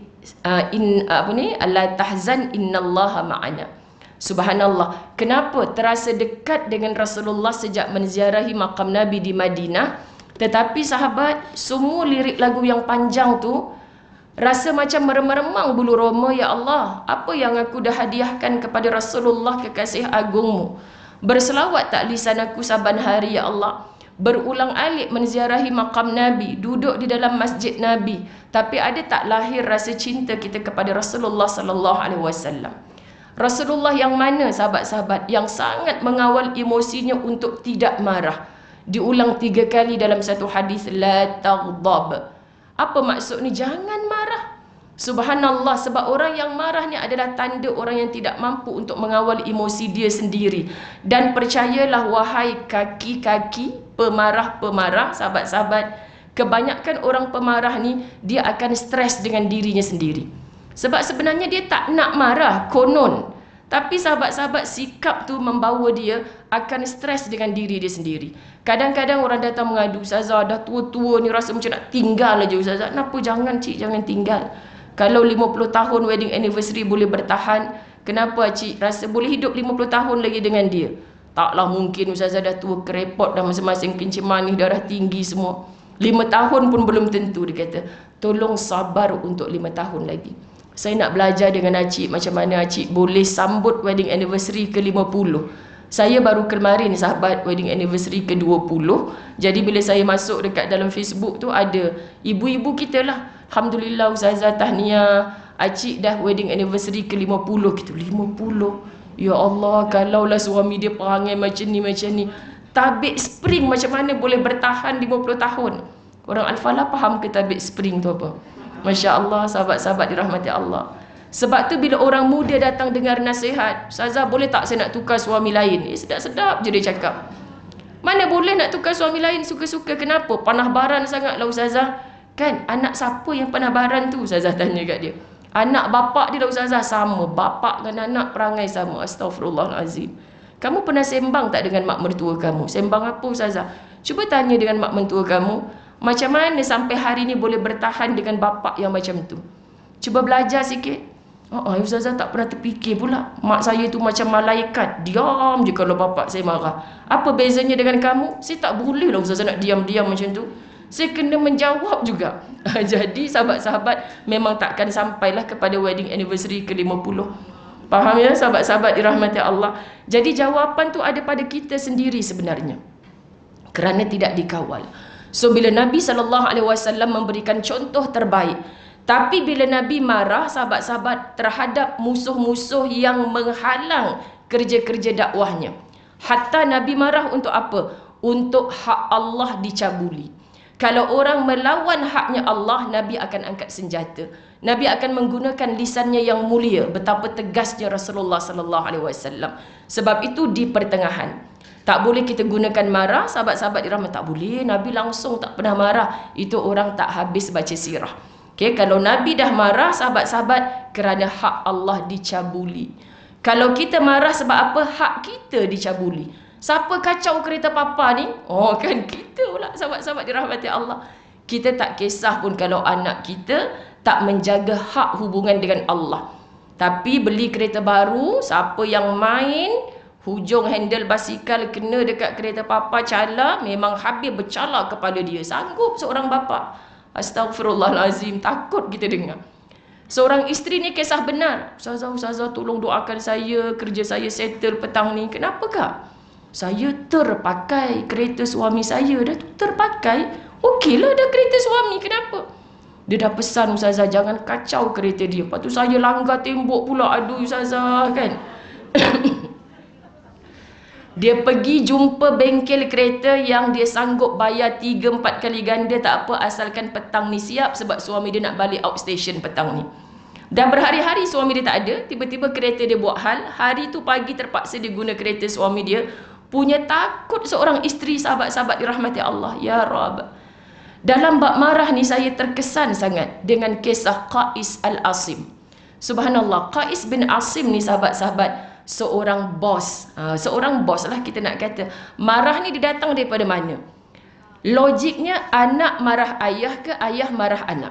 la tahzan innallaha ma'ana. Subhanallah. Kenapa terasa dekat dengan Rasulullah sejak menziarahi makam Nabi di Madinah, tetapi sahabat, semua lirik lagu yang panjang tu rasa macam meremang-remang bulu roma. Ya Allah, apa yang aku dah hadiahkan kepada Rasulullah kekasih agungmu. Berselawat tak lisan aku saban hari, ya Allah. Berulang alik menziarahi makam Nabi, duduk di dalam masjid Nabi, tapi ada tak lahir rasa cinta kita kepada Rasulullah sallallahu alaihi wasallam. Rasulullah yang mana, sahabat-sahabat, yang sangat mengawal emosinya untuk tidak marah. Diulang 3 kali dalam satu hadis, la taghdab. Apa maksud ni? Jangan marah. Subhanallah, sebab orang yang marah ni adalah tanda orang yang tidak mampu untuk mengawal emosi dia sendiri. Dan percayalah wahai kaki-kaki pemarah-pemarah, sahabat-sahabat, kebanyakan orang pemarah ni dia akan stres dengan dirinya sendiri. Sebab sebenarnya dia tak nak marah, konon. Tapi sahabat-sahabat, sikap tu membawa dia akan stres dengan diri dia sendiri. Kadang-kadang orang datang mengadu, Ustazah dah tua-tua ni rasa macam nak tinggal aja Ustazah. Kenapa? Jangan cik, jangan tinggal. Kalau 50 tahun wedding anniversary boleh bertahan, kenapa cik rasa boleh hidup 50 tahun lagi dengan dia? Taklah mungkin Ustazah dah tua kerepot dah masing-masing, kencing manis, darah tinggi semua. 5 tahun pun belum tentu, dia kata. Tolong sabar untuk 5 tahun lagi. Saya nak belajar dengan Acik macam mana Acik boleh sambut wedding anniversary ke-50. Saya baru kemarin sahabat wedding anniversary ke-20. Jadi bila saya masuk dekat dalam Facebook tu, ada ibu-ibu kita lah. Alhamdulillah Ustazah tahniah, Acik dah wedding anniversary ke-50 gitu. 50. Ya Allah, kalaulah suami dia perangai macam ni. Tabik spring macam mana boleh bertahan 50 tahun? Orang Al-Falah faham ke tabik spring tu apa? Masya Allah, sahabat-sahabat dirahmati Allah. Sebab tu bila orang muda datang dengar nasihat, Ustazah boleh tak saya nak tukar suami lain? Sedap-sedap je dia cakap. Mana boleh nak tukar suami lain suka-suka? Kenapa? Panah baran sangatlah Ustazah. Kan anak siapa yang panah baran tu? Ustazah tanya kat dia. Anak bapak dia lah Ustazah. Sama, bapak dengan anak perangai sama. Astaghfirullahalazim. Kamu pernah sembang tak dengan mak mertua kamu? Sembang apa Ustazah? Cuba tanya dengan mak mertua kamu, macam mana sampai hari ni boleh bertahan dengan bapak yang macam tu? Cuba belajar sikit. Ustazah tak pernah terfikir pula. Mak saya tu macam malaikat, diam je kalau bapak saya marah. Apa bezanya dengan kamu? Saya tak boleh lah Ustazah nak diam-diam macam tu. Saya kena menjawab juga. Jadi sahabat-sahabat, memang takkan sampailah kepada wedding anniversary ke-50. Faham ya sahabat-sahabat dirahmati Allah? Jadi jawapan tu ada pada kita sendiri sebenarnya, kerana tidak dikawal. So bila Nabi SAW memberikan contoh terbaik, tapi bila Nabi marah sahabat-sahabat terhadap musuh-musuh yang menghalang kerja-kerja dakwahnya, hatta Nabi marah untuk apa? Untuk hak Allah dicabuli. Kalau orang melawan haknya Allah, Nabi akan angkat senjata. Nabi akan menggunakan lisannya yang mulia. Betapa tegasnya Rasulullah SAW. Sebab itu di pertengahan, tak boleh kita gunakan marah. Sahabat-sahabat dirahmati, tak boleh. Nabi langsung tak pernah marah. Itu orang tak habis baca sirah. Okay, kalau Nabi dah marah sahabat-sahabat, kerana hak Allah dicabuli. Kalau kita marah sebab apa? Hak kita dicabuli. Siapa kacau kereta papa ni? Kan kita pula sahabat-sahabat dirahmati Allah. Kita tak kisah pun kalau anak kita tak menjaga hak hubungan dengan Allah. Tapi beli kereta baru, siapa yang main hujung handle basikal kena dekat kereta papa cala, memang habis bercala kepada dia. Sanggup seorang bapa? Astaghfirullahalazim, takut kita dengar. Seorang isteri ni kisah benar. Ustazah tolong doakan saya, kerja saya settle petang ni. Kenapa kak? Saya terpakai kereta suami saya. Dah terpakai, okeylah dah kereta suami, kenapa? Dia dah pesan Ustazah jangan kacau kereta dia. Lepas tu saya langgar tembok pula. Aduh Ustazah kan. Dia pergi jumpa bengkel kereta yang dia sanggup bayar 3-4 kali ganda. Tak apa, asalkan petang ni siap. Sebab suami dia nak balik outstation petang ni. Dan berhari-hari suami dia tak ada. Tiba-tiba kereta dia buat hal. Hari tu pagi terpaksa dia guna kereta suami dia. Punya takut seorang isteri sahabat-sahabat dirahmati Allah. Ya Rabb. Dalam bab marah ni saya terkesan sangat dengan kisah Qais Al-Asim. Subhanallah, Qais bin Asim ni sahabat-sahabat seorang bos. Seorang bos lah kita nak kata. Marah ni dia datang daripada mana? Logiknya anak marah ayah ke ayah marah anak?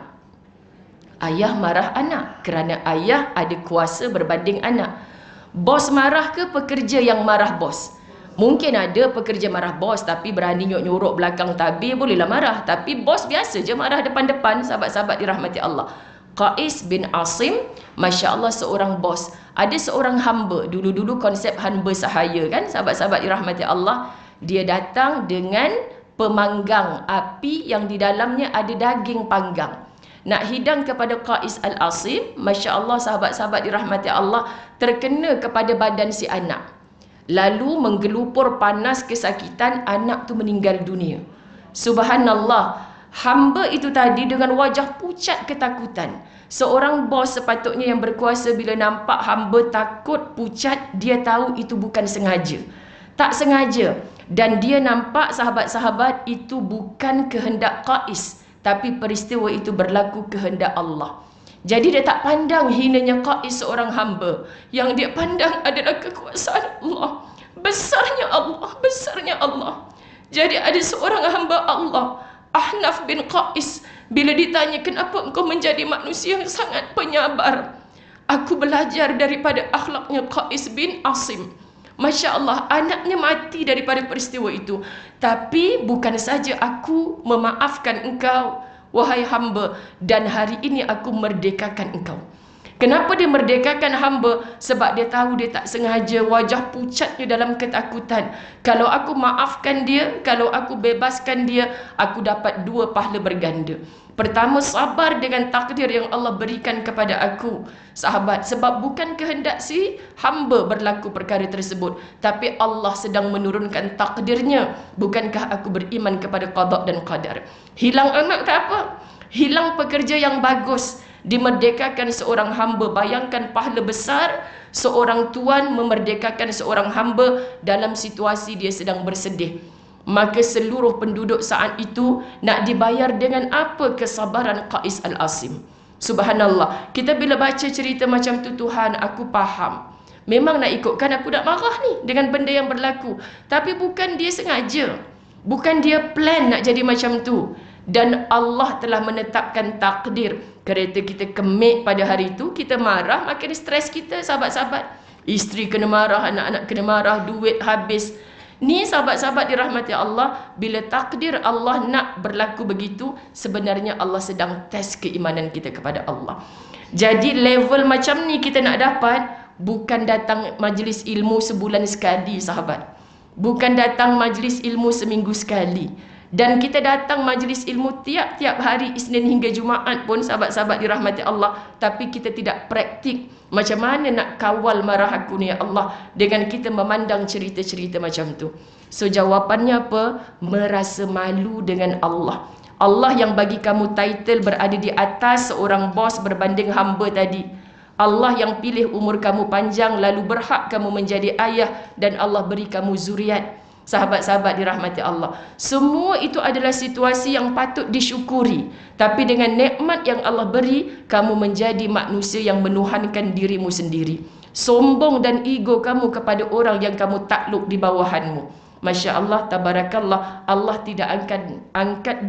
Ayah marah anak kerana ayah ada kuasa berbanding anak. Bos marah ke pekerja yang marah bos? Mungkin ada pekerja marah bos tapi berani nyuruk belakang tabir, bolehlah marah. Tapi bos biasa je marah depan-depan. Sahabat-sahabat dirahmati Allah, Qais bin Asim, Masya Allah, seorang bos. Ada seorang hamba, dulu-dulu konsep hamba sahaya kan, sahabat-sahabat dirahmati Allah. Dia datang dengan pemanggang api yang di dalamnya ada daging panggang, nak hidang kepada Qais al-Asim. Masya Allah, sahabat-sahabat dirahmati Allah, terkena kepada badan si anak. Lalu menggelupur panas kesakitan, anak tu meninggal dunia. Subhanallah, hamba itu tadi dengan wajah pucat ketakutan. Seorang bos sepatutnya yang berkuasa, bila nampak hamba takut pucat, dia tahu itu bukan sengaja. Tak sengaja. Dan dia nampak, sahabat-sahabat, itu bukan kehendak Qais, tapi peristiwa itu berlaku kehendak Allah. Jadi dia tak pandang hinanya Qais seorang hamba. Yang dia pandang adalah kekuasaan Allah. Besarnya Allah, besarnya Allah. Jadi ada seorang hamba Allah, Ahnaf bin Qais, bila ditanya, kenapa engkau menjadi manusia yang sangat penyabar? Aku belajar daripada akhlaknya Qais bin Asim. Masya Allah, anaknya mati daripada peristiwa itu. Tapi bukan saja aku memaafkan engkau, wahai hamba, dan hari ini aku merdekakan engkau. Kenapa dia merdekakan hamba? Sebab dia tahu dia tak sengaja, wajah pucatnya dalam ketakutan. Kalau aku maafkan dia, kalau aku bebaskan dia, aku dapat 2 pahala berganda. Pertama, sabar dengan takdir yang Allah berikan kepada aku, sahabat. Sebab bukan kehendak si hamba berlaku perkara tersebut, tapi Allah sedang menurunkan takdirnya. Bukankah aku beriman kepada qada dan qadar? Hilang anak tak apa, hilang pekerja yang bagus, dimerdekakan seorang hamba. Bayangkan pahala besar seorang tuan memerdekakan seorang hamba dalam situasi dia sedang bersedih. Maka seluruh penduduk saat itu nak dibayar dengan apa? Kesabaran Qais al-Asim. Subhanallah, kita bila baca cerita macam tu, Tuhan, aku faham. Memang nak ikutkan, aku nak marah ni dengan benda yang berlaku. Tapi bukan dia sengaja, bukan dia plan nak jadi macam tu. Dan Allah telah menetapkan takdir. Kereta kita kemik pada hari itu, kita marah, makin stres kita, sahabat-sahabat. Isteri kena marah, anak-anak kena marah, duit habis. Ni sahabat-sahabat dirahmati Allah, bila takdir Allah nak berlaku begitu, sebenarnya Allah sedang test keimanan kita kepada Allah. Jadi level macam ni kita nak dapat, bukan datang majlis ilmu sebulan sekali, sahabat. Bukan datang majlis ilmu seminggu sekali. Dan kita datang majlis ilmu tiap-tiap hari, Isnin hingga Jumaat pun, sahabat-sahabat dirahmati Allah, tapi kita tidak praktik. Macam mana nak kawal marah aku ni ya Allah, dengan kita memandang cerita-cerita macam tu? So jawapannya apa? Merasa malu dengan Allah. Allah yang bagi kamu title berada di atas seorang bos berbanding hamba tadi. Allah yang pilih umur kamu panjang, lalu berhak kamu menjadi ayah, dan Allah beri kamu zuriat. Sahabat-sahabat dirahmati Allah, semua itu adalah situasi yang patut disyukuri. Tapi dengan nikmat yang Allah beri, kamu menjadi manusia yang menuhankan dirimu sendiri. Sombong dan ego kamu kepada orang yang kamu takluk di bawahanmu. Masya Allah, tabarakallah, Allah tidak akan angkat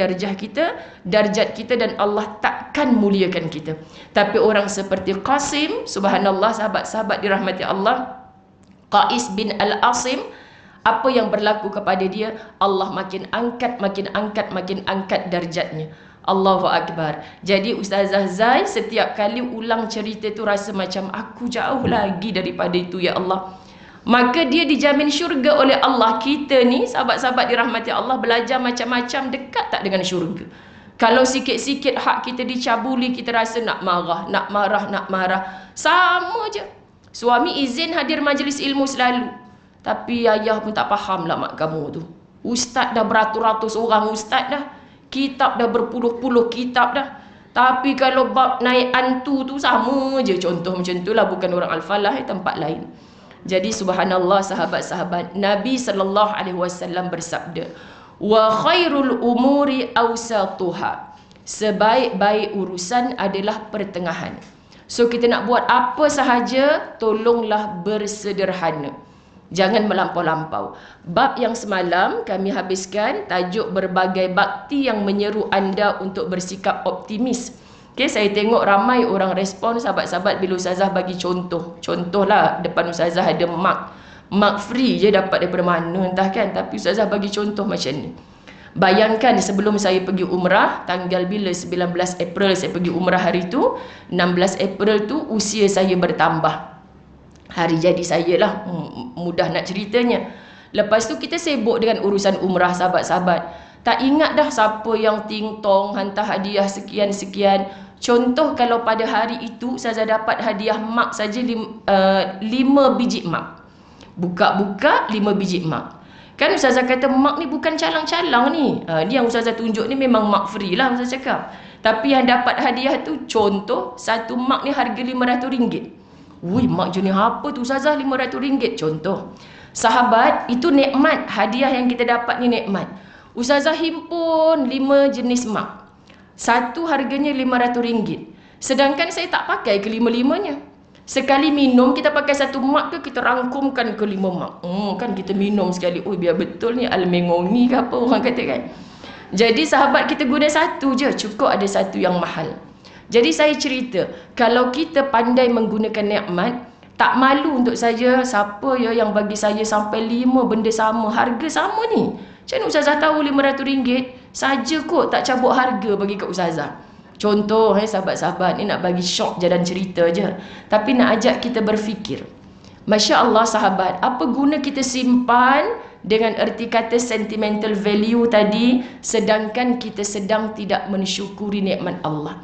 darjat kita, dan Allah takkan muliakan kita. Tapi orang seperti Qasim, subhanallah, sahabat-sahabat dirahmati Allah, Qais bin al-Asim, apa yang berlaku kepada dia? Allah makin angkat, makin angkat, makin angkat darjatnya. Allahu Akbar. Jadi Ustazah Zai setiap kali ulang cerita tu rasa macam aku jauh lagi daripada itu ya Allah. Maka dia dijamin syurga oleh Allah. Kita ni sahabat-sahabat dirahmati Allah belajar macam-macam, dekat tak dengan syurga? Kalau sikit-sikit hak kita dicabuli, kita rasa nak marah, nak marah, nak marah. Sama je. Suami izin hadir majlis ilmu selalu, tapi ayah pun tak faham lah mak kamu tu. Ustaz dah beratus-ratus orang ustaz dah. Kitab dah berpuluh-puluh kitab dah. Tapi kalau bab naik antu tu sama je. Contoh macam tu lah, bukan orang Al-Falah, tempat lain. Jadi subhanallah sahabat-sahabat, Nabi SAW bersabda, wa khairul umuri awsatuha. Sebaik-baik urusan adalah pertengahan. So kita nak buat apa sahaja, tolonglah bersederhana. Jangan melampau-lampau. Bab yang semalam kami habiskan tajuk berbagai bakti yang menyeru anda untuk bersikap optimis. Okay, saya tengok ramai orang respon sahabat-sahabat bila Ustazah bagi contoh. Contohlah depan Ustazah ada mark free je dapat daripada mana entah kan. Tapi Ustazah bagi contoh macam ni. Bayangkan sebelum saya pergi umrah, tanggal bila 19 April saya pergi umrah hari tu, 16 April tu usia saya bertambah. Hari jadi saya lah, mudah nak ceritanya. Lepas tu kita sibuk dengan urusan umrah sahabat-sahabat. Tak ingat dah siapa yang ting tong hantar hadiah sekian-sekian. Contoh kalau pada hari itu saya dapat hadiah mark saja 5 biji mark. Buka-buka 5 biji mark. Kan Ustazah kata mark ni bukan calang-calang ni. Ni yang Ustazah tunjuk ni memang mark free lah Ustazah cakap. Tapi yang dapat hadiah tu contoh satu mark ni harga RM500. Wih, mak jenis apa tu Ustazah RM500 contoh. Sahabat, itu nikmat. Hadiah yang kita dapat ni nikmat. Ustazah himpun 5 jenis mak. Satu harganya RM500. Sedangkan saya tak pakai ke 5-5-nya. Sekali minum kita pakai satu mak tu kita rangkumkan ke 5 mak. Kan kita minum sekali. Oh biar betul ni almengongi ke apa orang kata kan. Jadi sahabat kita guna satu je. Cukup ada satu yang mahal. Jadi saya cerita, kalau kita pandai menggunakan nikmat, tak malu untuk saya, siapa ya yang bagi saya sampai 5 benda sama, harga sama ni. Macam mana Ustazah tahu RM500? Saja kot tak cabut harga bagi kat Ustazah. Contoh, sahabat-sahabat ni nak bagi syok je dan cerita je. Tapi nak ajak kita berfikir. Masya Allah sahabat, apa guna kita simpan dengan erti kata sentimental value tadi, sedangkan kita sedang tidak mensyukuri nikmat Allah.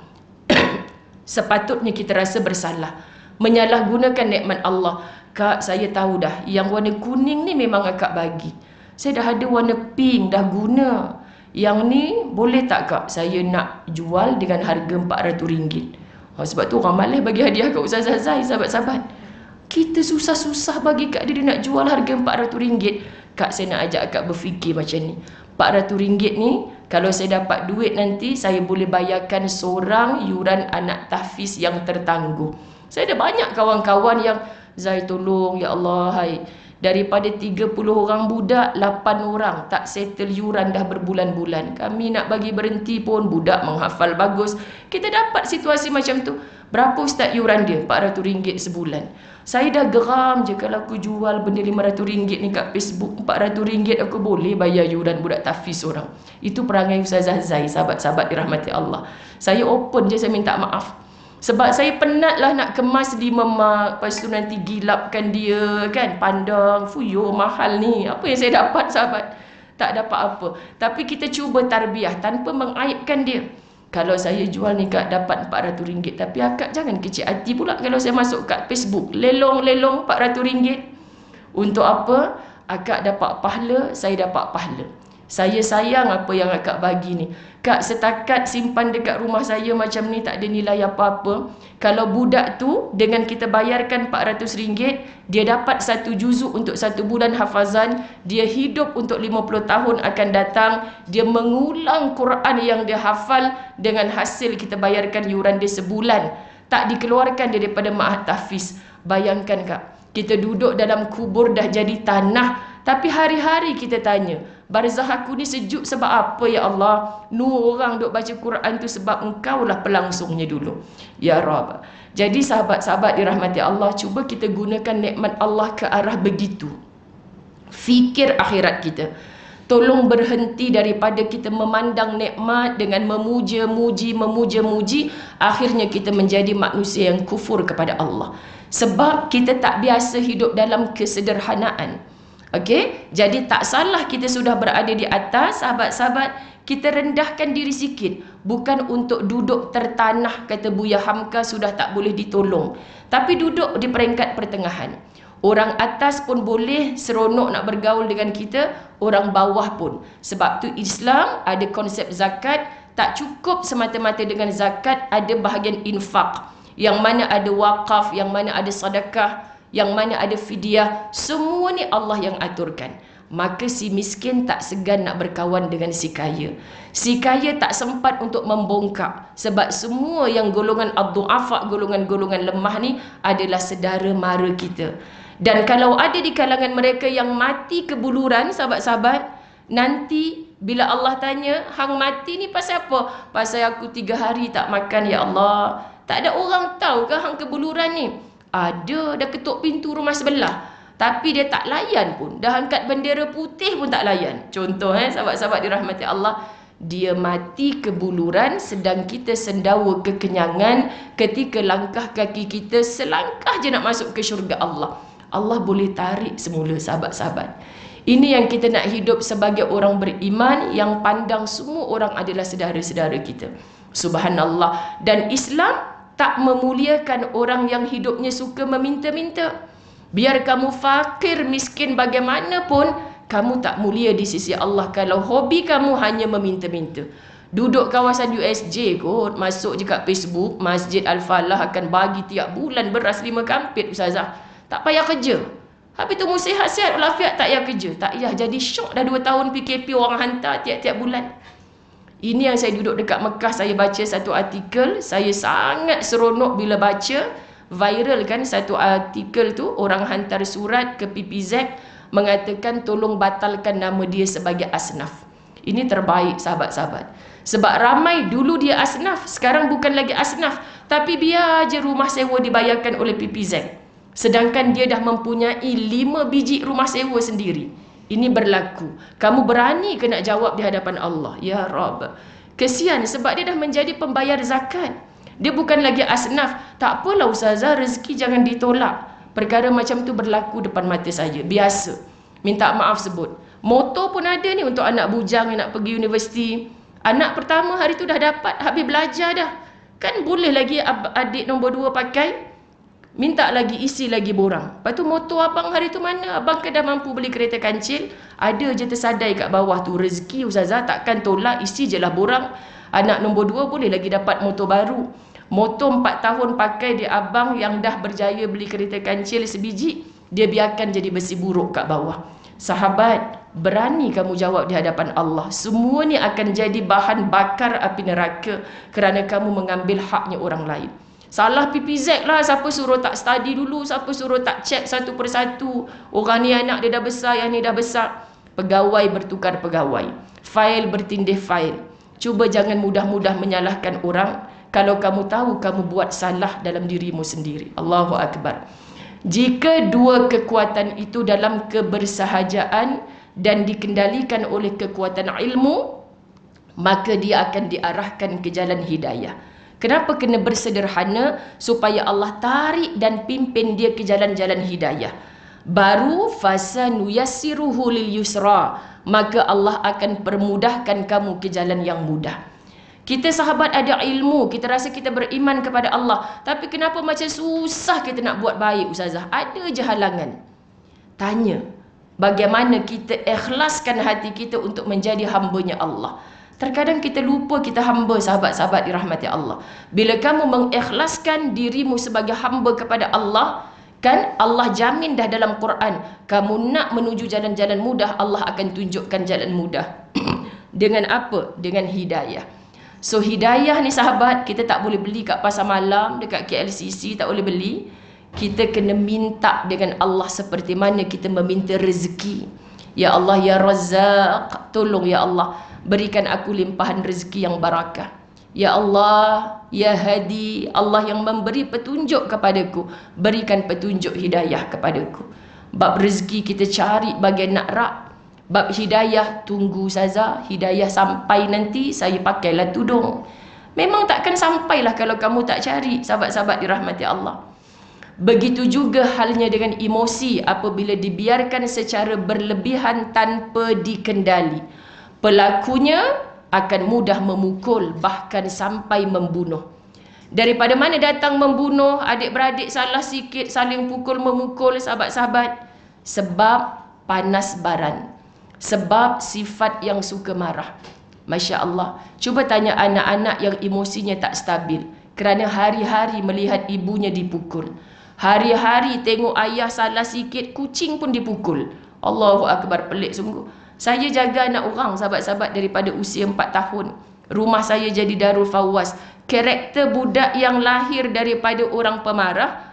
Sepatutnya kita rasa bersalah, menyalahgunakan nikmat Allah. Kak, saya tahu dah yang warna kuning ni memang akak bagi. Saya dah ada warna pink dah guna. Yang ni boleh tak kak saya nak jual dengan harga RM400? Sebab tu orang malas bagi hadiah kat Ustazah Zai, sahabat-sahabat. Kita susah-susah bagi kat dia nak jual harga RM400. Kak, saya nak ajak akak berfikir macam ni. RM400 ni kalau saya dapat duit nanti, saya boleh bayarkan seorang yuran anak tahfiz yang tertangguh. Saya ada banyak kawan-kawan yang, Zai tolong, ya Allah, hai. Daripada 30 orang budak, 8 orang tak settle yuran dah berbulan-bulan. Kami nak bagi berhenti pun, budak menghafal bagus. Kita dapat situasi macam tu. Berapa Ustaz yuran dia? RM400 sebulan. Saya dah geram je kalau aku jual benda RM500 ni kat Facebook. RM400 aku boleh bayar yuran budak tahfiz orang. Itu perangai Ustazah Zai, sahabat-sahabat dirahmati Allah. Saya open je, saya minta maaf. Sebab saya penat lah nak kemas 5 mark. Lepas tu nanti gilapkan dia kan. Pandang, fuyo mahal ni. Apa yang saya dapat sahabat? Tak dapat apa. Tapi kita cuba tarbiyah tanpa mengaibkan dia. Kalau saya jual ni kak dapat RM400. Tapi akak jangan kecil hati pula kalau saya masuk kat Facebook. Lelong-lelong RM400. Untuk apa? Akak dapat pahala, saya dapat pahala. Saya sayang apa yang akak bagi ni. Kak, setakat simpan dekat rumah saya macam ni tak ada nilai apa-apa. Kalau budak tu dengan kita bayarkan RM400, dia dapat 1 juzuk untuk 1 bulan hafazan. Dia hidup untuk 50 tahun akan datang. Dia mengulang Quran yang dia hafal dengan hasil kita bayarkan yuran dia sebulan. Tak dikeluarkan dia daripada ma'had tahfiz. Bayangkan kak, kita duduk dalam kubur dah jadi tanah. Tapi hari-hari kita tanya, barzah aku ni sejuk sebab apa ya Allah? Nur orang duk baca Quran tu sebab engkau lah pelangsungnya dulu. Ya Rabb. Jadi sahabat-sahabat dirahmati Allah, cuba kita gunakan nikmat Allah ke arah begitu. Fikir akhirat kita. Tolong berhenti daripada kita memandang nikmat dengan memuja-muji. Akhirnya kita menjadi manusia yang kufur kepada Allah. Sebab kita tak biasa hidup dalam kesederhanaan. Okey, jadi tak salah kita sudah berada di atas, sahabat-sahabat. Kita rendahkan diri sikit. Bukan untuk duduk tertanah, kata Buya Hamka, sudah tak boleh ditolong. Tapi duduk di peringkat pertengahan. Orang atas pun boleh seronok nak bergaul dengan kita, orang bawah pun. Sebab tu Islam ada konsep zakat. Tak cukup semata-mata dengan zakat, ada bahagian infak. Yang mana ada wakaf, yang mana ada sedekah, yang mana ada fidyah. Semua ni Allah yang aturkan. Maka si miskin tak segan nak berkawan dengan si kaya. Si kaya tak sempat untuk membongkak. Sebab semua yang golongan ad-du'afa, golongan-golongan lemah ni adalah sedara mara kita. Dan kalau ada di kalangan mereka yang mati kebuluran, sahabat-sahabat, nanti bila Allah tanya, hang mati ni pasal apa? Pasal aku 3 hari tak makan, ya Allah. Tak ada orang tahu ke hang kebuluran ni? Ada, dah ketuk pintu rumah sebelah, tapi dia tak layan pun. Dah angkat bendera putih pun tak layan. Contoh sahabat-sahabat dirahmati Allah, dia mati kebuluran sedang kita sendawa kekenyangan ketika langkah kaki kita selangkah je nak masuk ke syurga Allah. Allah boleh tarik semula, sahabat-sahabat. Ini yang kita nak hidup sebagai orang beriman yang pandang semua orang adalah saudara-saudara kita. Subhanallah. Dan Islam tak memuliakan orang yang hidupnya suka meminta-minta. Biar kamu fakir, miskin bagaimanapun, kamu tak mulia di sisi Allah kalau hobi kamu hanya meminta-minta. Duduk kawasan USJ kot, masuk je kat Facebook, Masjid Al-Falah akan bagi tiap bulan beras 5 kampit, Ustazah. Tak payah kerja. Habis tu sihat-sihat walafiat, tak payah kerja. Tak payah jadi syok dah 2 tahun PKP orang hantar tiap-tiap bulan. Ini yang saya duduk dekat Mekah, saya baca satu artikel, saya sangat seronok bila baca. Viral kan satu artikel tu, orang hantar surat ke PPZ mengatakan tolong batalkan nama dia sebagai asnaf. Ini terbaik, sahabat-sahabat. Sebab ramai dulu dia asnaf, sekarang bukan lagi asnaf, tapi biar je rumah sewa dibayarkan oleh PPZ. Sedangkan dia dah mempunyai 5 biji rumah sewa sendiri. Ini berlaku. Kamu berani ke nak jawab di hadapan Allah? Ya Rabb. Kesian sebab dia dah menjadi pembayar zakat. Dia bukan lagi asnaf. Tak apalah Ustazah, rezeki jangan ditolak. Perkara macam tu berlaku depan mata saya. Biasa. Minta maaf sebut. Motor pun ada ni untuk anak bujang yang nak pergi universiti. Anak pertama hari tu dah dapat, habis belajar dah. Kan boleh lagi adik nombor 2 pakai. Minta lagi, isi lagi borang. Lepas tu motor abang hari tu mana? Abang ke dah mampu beli kereta kancil? Ada je tersadai kat bawah tu. Rezeki Ustazah takkan tolak, isi je lah borang. Anak nombor 2 boleh lagi dapat motor baru. Motor 4 tahun pakai dia abang yang dah berjaya beli kereta kancil sebiji, dia biarkan jadi besi buruk kat bawah. Sahabat, berani kamu jawab di hadapan Allah. Semua ni akan jadi bahan bakar api neraka kerana kamu mengambil haknya orang lain. Salah PPZ lah, siapa suruh tak study dulu, siapa suruh tak check satu persatu. Orang ni anak dia dah besar, yang ni dah besar. Pegawai bertukar pegawai, fail bertindih fail. Cuba jangan mudah-mudah menyalahkan orang kalau kamu tahu kamu buat salah dalam dirimu sendiri. Allahu Akbar. Jika dua kekuatan itu dalam kebersahajaan dan dikendalikan oleh kekuatan ilmu, maka dia akan diarahkan ke jalan hidayah. Kenapa kena bersederhana? Supaya Allah tarik dan pimpin dia ke jalan-jalan hidayah. Baru fasanuyassiruhu lil yusra, maka Allah akan permudahkan kamu ke jalan yang mudah. Kita sahabat ada ilmu, kita rasa kita beriman kepada Allah, tapi kenapa macam susah kita nak buat baik, Ustazah? Ada je halangan. Tanya, bagaimana kita ikhlaskan hati kita untuk menjadi hamba-Nya Allah. Terkadang kita lupa kita hamba, sahabat-sahabat dirahmati Allah. Bila kamu mengikhlaskan dirimu sebagai hamba kepada Allah, kan Allah jamin dah dalam Quran, kamu nak menuju jalan-jalan mudah, Allah akan tunjukkan jalan mudah. Dengan apa? Dengan hidayah. So hidayah ni sahabat, kita tak boleh beli kat pasar malam, dekat KLCC tak boleh beli. Kita kena minta dengan Allah seperti mana kita meminta rezeki. Ya Allah, Ya Razzaq, tolong Ya Allah, berikan aku limpahan rezeki yang barakah. Ya Allah, Ya Hadi, Allah yang memberi petunjuk kepadaku, berikan petunjuk hidayah kepadaku. Bab rezeki kita cari bagai nak rak. Bab hidayah, tunggu saja. Hidayah sampai nanti, saya pakailah tudung. Memang takkan sampailah kalau kamu tak cari, sahabat-sahabat dirahmati Allah. Begitu juga halnya dengan emosi apabila dibiarkan secara berlebihan tanpa dikendali. Pelakunya akan mudah memukul, bahkan sampai membunuh. Daripada mana datang membunuh? Adik-beradik salah sikit, saling pukul memukul, sahabat-sahabat. Sebab panas baran. Sebab sifat yang suka marah. Masya Allah. Cuba tanya anak-anak yang emosinya tak stabil, kerana hari-hari melihat ibunya dipukul. Hari-hari tengok ayah salah sikit, kucing pun dipukul. Allahu Akbar, pelik sungguh. Saya jaga anak orang, sahabat-sahabat, daripada usia 4 tahun. Rumah saya jadi Darul Fawwas. Karakter budak yang lahir daripada orang pemarah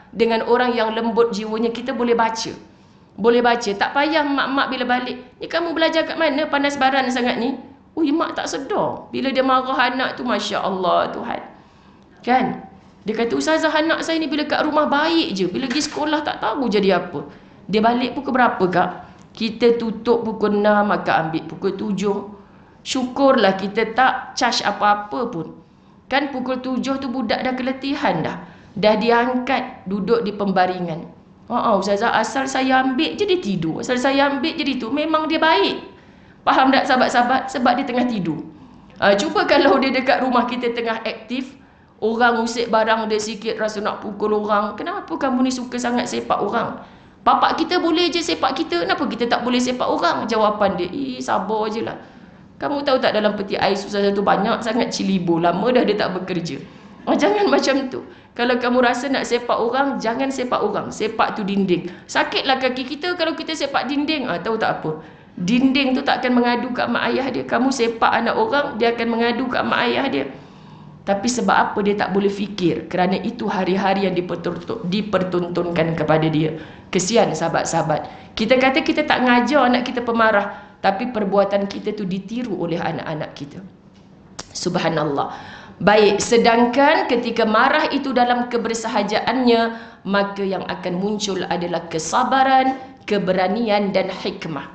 dengan orang yang lembut jiwanya, kita boleh baca. Boleh baca. Tak payah mak-mak bila balik, ni kamu belajar kat mana panas baran sangat ni? Ui, mak tak sedar. Bila dia marah anak tu, Masya Allah Tuhan. Kan? Dia kata, ustazah anak saya ni bila kat rumah baik je. Bila pergi sekolah tak tahu jadi apa. Dia balik pukul berapa kak? Kita tutup pukul 6, maka ambil pukul 7. Syukurlah kita tak charge apa-apa pun. Kan pukul 7 tu budak dah keletihan dah. Dah diangkat duduk di pembaringan. Ustazah, asal saya ambil je dia tidur. Asal saya ambil je tu. Memang dia baik. Faham tak sahabat-sahabat? Sebab dia tengah tidur. Cuba kalau dia dekat rumah kita tengah aktif, orang usik barang dia sikit rasa nak pukul orang. Kenapa kamu ni suka sangat sepak orang? Bapak kita boleh je sepak kita, kenapa kita tak boleh sepak orang? Jawapan dia, sabar je lah. Kamu tahu tak dalam peti ais ustazah tu banyak sangat cilibo. Lama dah dia tak bekerja. Jangan macam tu. Kalau kamu rasa nak sepak orang, jangan sepak orang. Sepak tu dinding. Sakitlah kaki kita kalau kita sepak dinding. Tahu tak apa? Dinding tu tak akan mengadu kat mak ayah dia. Kamu sepak anak orang, dia akan mengadu kat mak ayah dia. Tapi sebab apa dia tak boleh fikir? Kerana itu hari-hari yang dipertontonkan kepada dia. Kesian sahabat-sahabat. Kita kata kita tak ngajar anak kita pemarah, tapi perbuatan kita tu ditiru oleh anak-anak kita. Subhanallah. Baik, sedangkan ketika marah itu dalam kebersahajaannya, maka yang akan muncul adalah kesabaran, keberanian dan hikmah.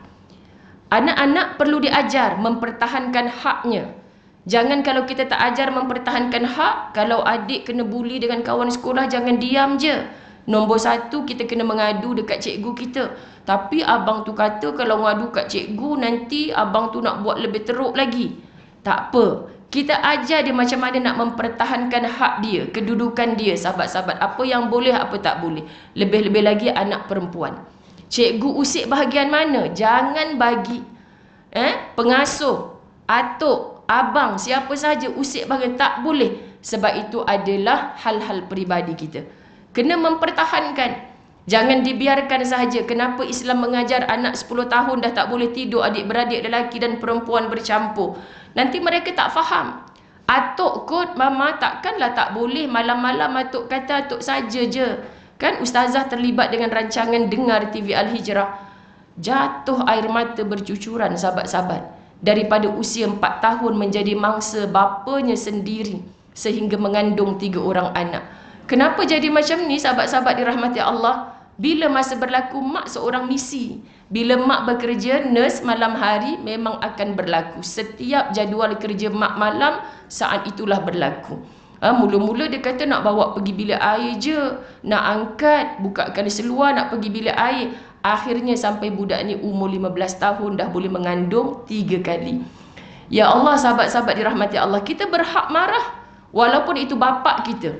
Anak-anak perlu diajar mempertahankan haknya. Jangan kalau kita tak ajar mempertahankan hak, kalau adik kena buli dengan kawan sekolah, jangan diam je. Nombor 1, kita kena mengadu dekat cikgu kita. Tapi abang tu kata kalau ngadu kat cikgu, nanti abang tu nak buat lebih teruk lagi. Tak apa. Kita ajar dia macam mana nak mempertahankan hak dia, kedudukan dia, sahabat-sahabat. Apa yang boleh, apa tak boleh. Lebih-lebih lagi anak perempuan. Cikgu usik bahagian mana? Jangan bagi pengasuh, atuk, abang, siapa saja usik bahagian. Tak boleh. Sebab itu adalah hal-hal peribadi kita. Kena mempertahankan. Jangan dibiarkan sahaja. Kenapa Islam mengajar anak 10 tahun dah tak boleh tidur, adik-beradik lelaki dan perempuan bercampur? Nanti mereka tak faham. Atuk kot, mama takkanlah tak boleh. Malam-malam atuk kata atuk saja je. Kan ustazah terlibat dengan rancangan Dengar TV Al-Hijrah. Jatuh air mata bercucuran sahabat-sahabat. Daripada usia 4 tahun menjadi mangsa bapanya sendiri. Sehingga mengandung 3 orang anak. Kenapa jadi macam ni sahabat-sahabat dirahmati Allah? Bila masa berlaku mak seorang misi. Bila mak bekerja nurse malam hari, memang akan berlaku. Setiap jadual kerja mak malam, saat itulah berlaku. Mula-mula dia kata nak bawa pergi bilik air je. Nak angkat, bukakan seluar nak pergi bilik air. Akhirnya sampai budak ni umur 15 tahun dah boleh mengandung 3 kali. Ya Allah sahabat-sahabat dirahmati Allah, kita berhak marah. Walaupun itu bapak kita.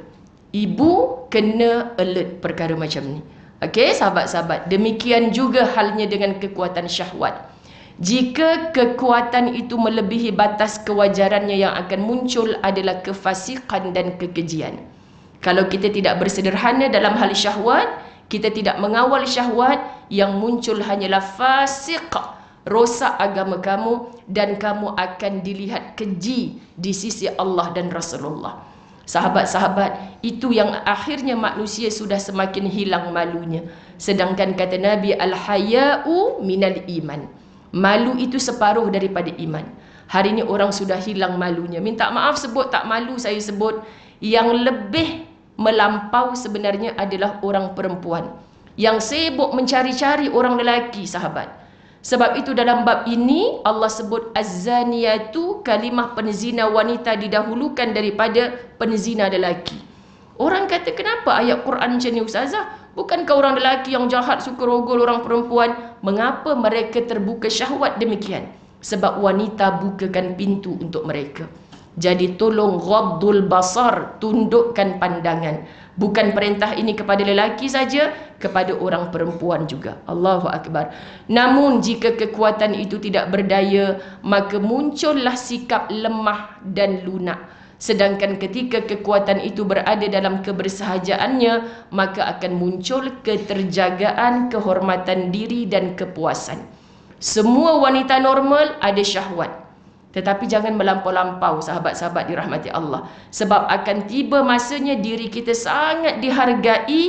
Ibu kena alert perkara macam ni. Okey sahabat-sahabat, demikian juga halnya dengan kekuatan syahwat. Jika kekuatan itu melebihi batas kewajarannya, yang akan muncul adalah kefasikan dan kekejian. Kalau kita tidak bersederhana dalam hal syahwat, kita tidak mengawal syahwat, yang muncul hanyalah fasik, rosak agama kamu, dan kamu akan dilihat keji di sisi Allah dan Rasulullah. Sahabat-sahabat, itu yang akhirnya manusia sudah semakin hilang malunya. Sedangkan kata Nabi, al-haya'u minal iman. Malu itu separuh daripada iman. Hari ini orang sudah hilang malunya. Minta maaf sebut tak malu saya sebut. Yang lebih melampau sebenarnya adalah orang perempuan yang sibuk mencari-cari orang lelaki sahabat. Sebab itu dalam bab ini Allah sebut az-zaniyatu, kalimah penzina wanita didahulukan daripada penzina lelaki. Orang kata kenapa ayat Quran macam ni ustazah? Bukankah orang lelaki yang jahat suka rogol orang perempuan? Mengapa mereka terbuka syahwat demikian? Sebab wanita bukakan pintu untuk mereka. Jadi tolong ghaddul basar, tundukkan pandangan. Bukan perintah ini kepada lelaki saja, kepada orang perempuan juga. Allahu Akbar. Namun jika kekuatan itu tidak berdaya, maka muncullah sikap lemah dan lunak. Sedangkan ketika kekuatan itu berada dalam kebersahajaannya, maka akan muncul keterjagaan, kehormatan diri dan kepuasan. Semua wanita normal ada syahwat. Tetapi jangan melampau-lampau sahabat-sahabat dirahmati Allah. Sebab akan tiba masanya diri kita sangat dihargai,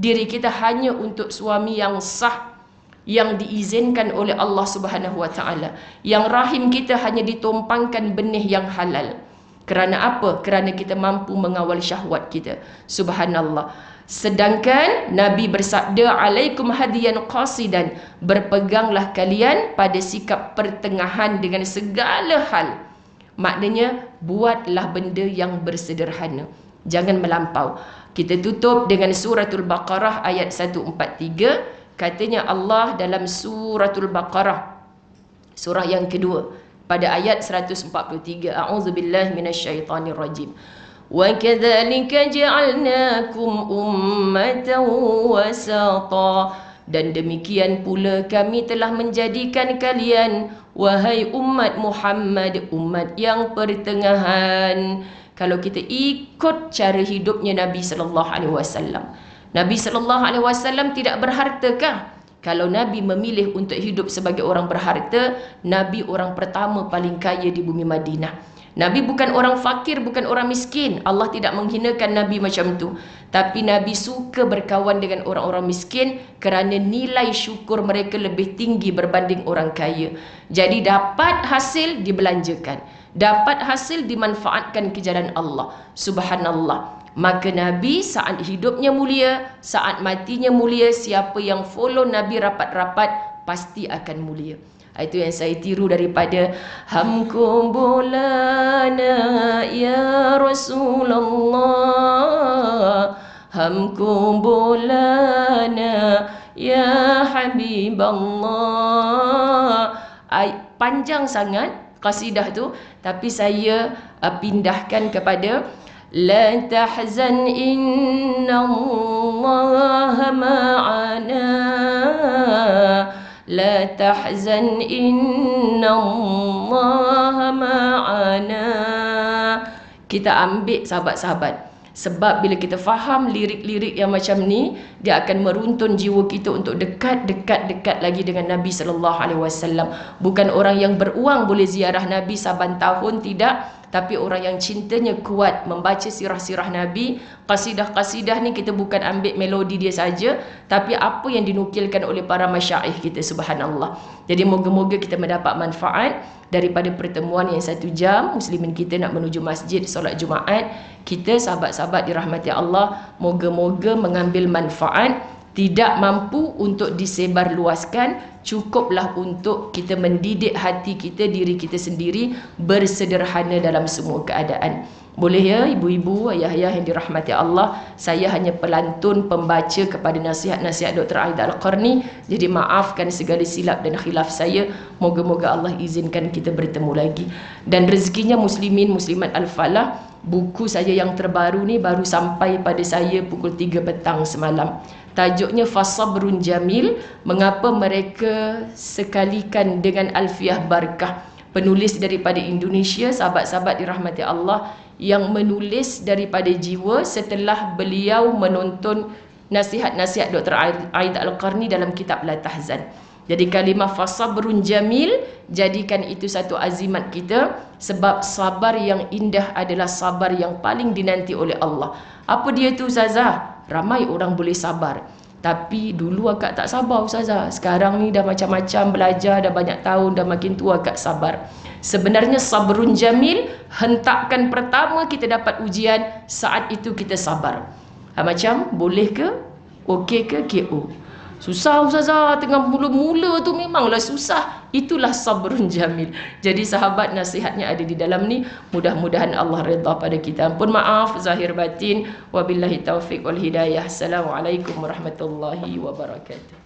diri kita hanya untuk suami yang sah, yang diizinkan oleh Allah Subhanahu wa taala. Yang rahim kita hanya ditumpangkan benih yang halal. Kerana apa? Kerana kita mampu mengawal syahwat kita. Subhanallah. Sedangkan Nabi bersabda, alaikum hadiyan qasidan, berpeganglah kalian pada sikap pertengahan dengan segala hal. Maknanya buatlah benda yang bersederhana, jangan melampau. Kita tutup dengan suratul Baqarah ayat 143. Katanya Allah dalam suratul Baqarah, surah yang kedua, pada ayat 143, a'udzubillahi minasyaitonirrajim. Wa kadzalika ja'alnakum ummatan wasata, dan demikian pula kami telah menjadikan kalian, wahai umat Muhammad, umat yang pertengahan. Kalau kita ikut cara hidupnya Nabi sallallahu alaihi wasallam, Nabi sallallahu alaihi wasallam tidak berhartakah? Kalau Nabi memilih untuk hidup sebagai orang berharta, Nabi orang pertama paling kaya di bumi Madinah. Nabi bukan orang fakir, bukan orang miskin. Allah tidak menghinakan Nabi macam tu. Tapi Nabi suka berkawan dengan orang-orang miskin kerana nilai syukur mereka lebih tinggi berbanding orang kaya. Jadi dapat hasil dibelanjakan, dapat hasil dimanfaatkan ke jalan Allah. Subhanallah. Maka Nabi saat hidupnya mulia, saat matinya mulia. Siapa yang follow Nabi rapat-rapat pasti akan mulia. Itu yang saya tiru daripada Hamkum bolana ya Rasulullah, Hamkum bolana ya Habiballah. Panjang sangat qasidah tu, tapi saya pindahkan kepada La tahzan inna Allah ma'ana, La tahzan inna Allah ma'ana. Kita ambil sahabat-sahabat, sebab bila kita faham lirik-lirik yang macam ni, dia akan meruntun jiwa kita untuk dekat lagi dengan Nabi sallallahu alaihi wasallam. Bukan orang yang beruang boleh ziarah Nabi saban tahun, tidak. Tapi orang yang cintanya kuat membaca sirah-sirah Nabi. Qasidah-qasidah ni kita bukan ambil melodi dia saja, tapi apa yang dinukilkan oleh para masyaikh kita, subhanallah. Jadi moga-moga kita mendapat manfaat daripada pertemuan yang 1 jam. Muslimin kita nak menuju masjid solat Jumaat. Kita sahabat-sahabat dirahmati Allah, moga-moga mengambil manfaat. Tidak mampu untuk disebarluaskan, cukuplah untuk kita mendidik hati kita, diri kita sendiri bersederhana dalam semua keadaan. Boleh ya ibu-ibu, ayah-ayah yang dirahmati Allah, saya hanya pelantun pembaca kepada nasihat-nasihat Dr. Aida Al-Qarni. Jadi maafkan segala silap dan khilaf saya. Moga-moga Allah izinkan kita bertemu lagi. Dan rezekinya muslimin muslimat Al-Falah, buku saya yang terbaru ni baru sampai pada saya pukul 3 petang semalam. Tajuknya Fasabrun Jamil, mengapa mereka sekalikan dengan Alfiah Barkah. Penulis daripada Indonesia, sahabat-sahabat dirahmati Allah, yang menulis daripada jiwa setelah beliau menonton nasihat-nasihat Dr. Aida Al-Qarni dalam kitab La Tahzan. Jadi kalimah Fasabrun Jamil, jadikan itu satu azimat kita, sebab sabar yang indah adalah sabar yang paling dinanti oleh Allah. Apa dia tu Ustazah? Ramai orang boleh sabar, tapi dulu akak tak sabar Ustazah. Sekarang ni dah macam-macam belajar, dah banyak tahun, dah makin tua akak sabar. Sebenarnya sabrun jamil, hentakan pertama kita dapat ujian, saat itu kita sabar. Macam boleh ke? Okey ke? KO. Susah Ustazah, tengah mula-mula tu memanglah susah. Itulah sabrun jamil. Jadi sahabat, nasihatnya ada di dalam ni. Mudah-mudahan Allah redha pada kita. Ampun maaf zahir batin. Wabillahi taufiq wal hidayah. Assalamualaikum warahmatullahi wabarakatuh.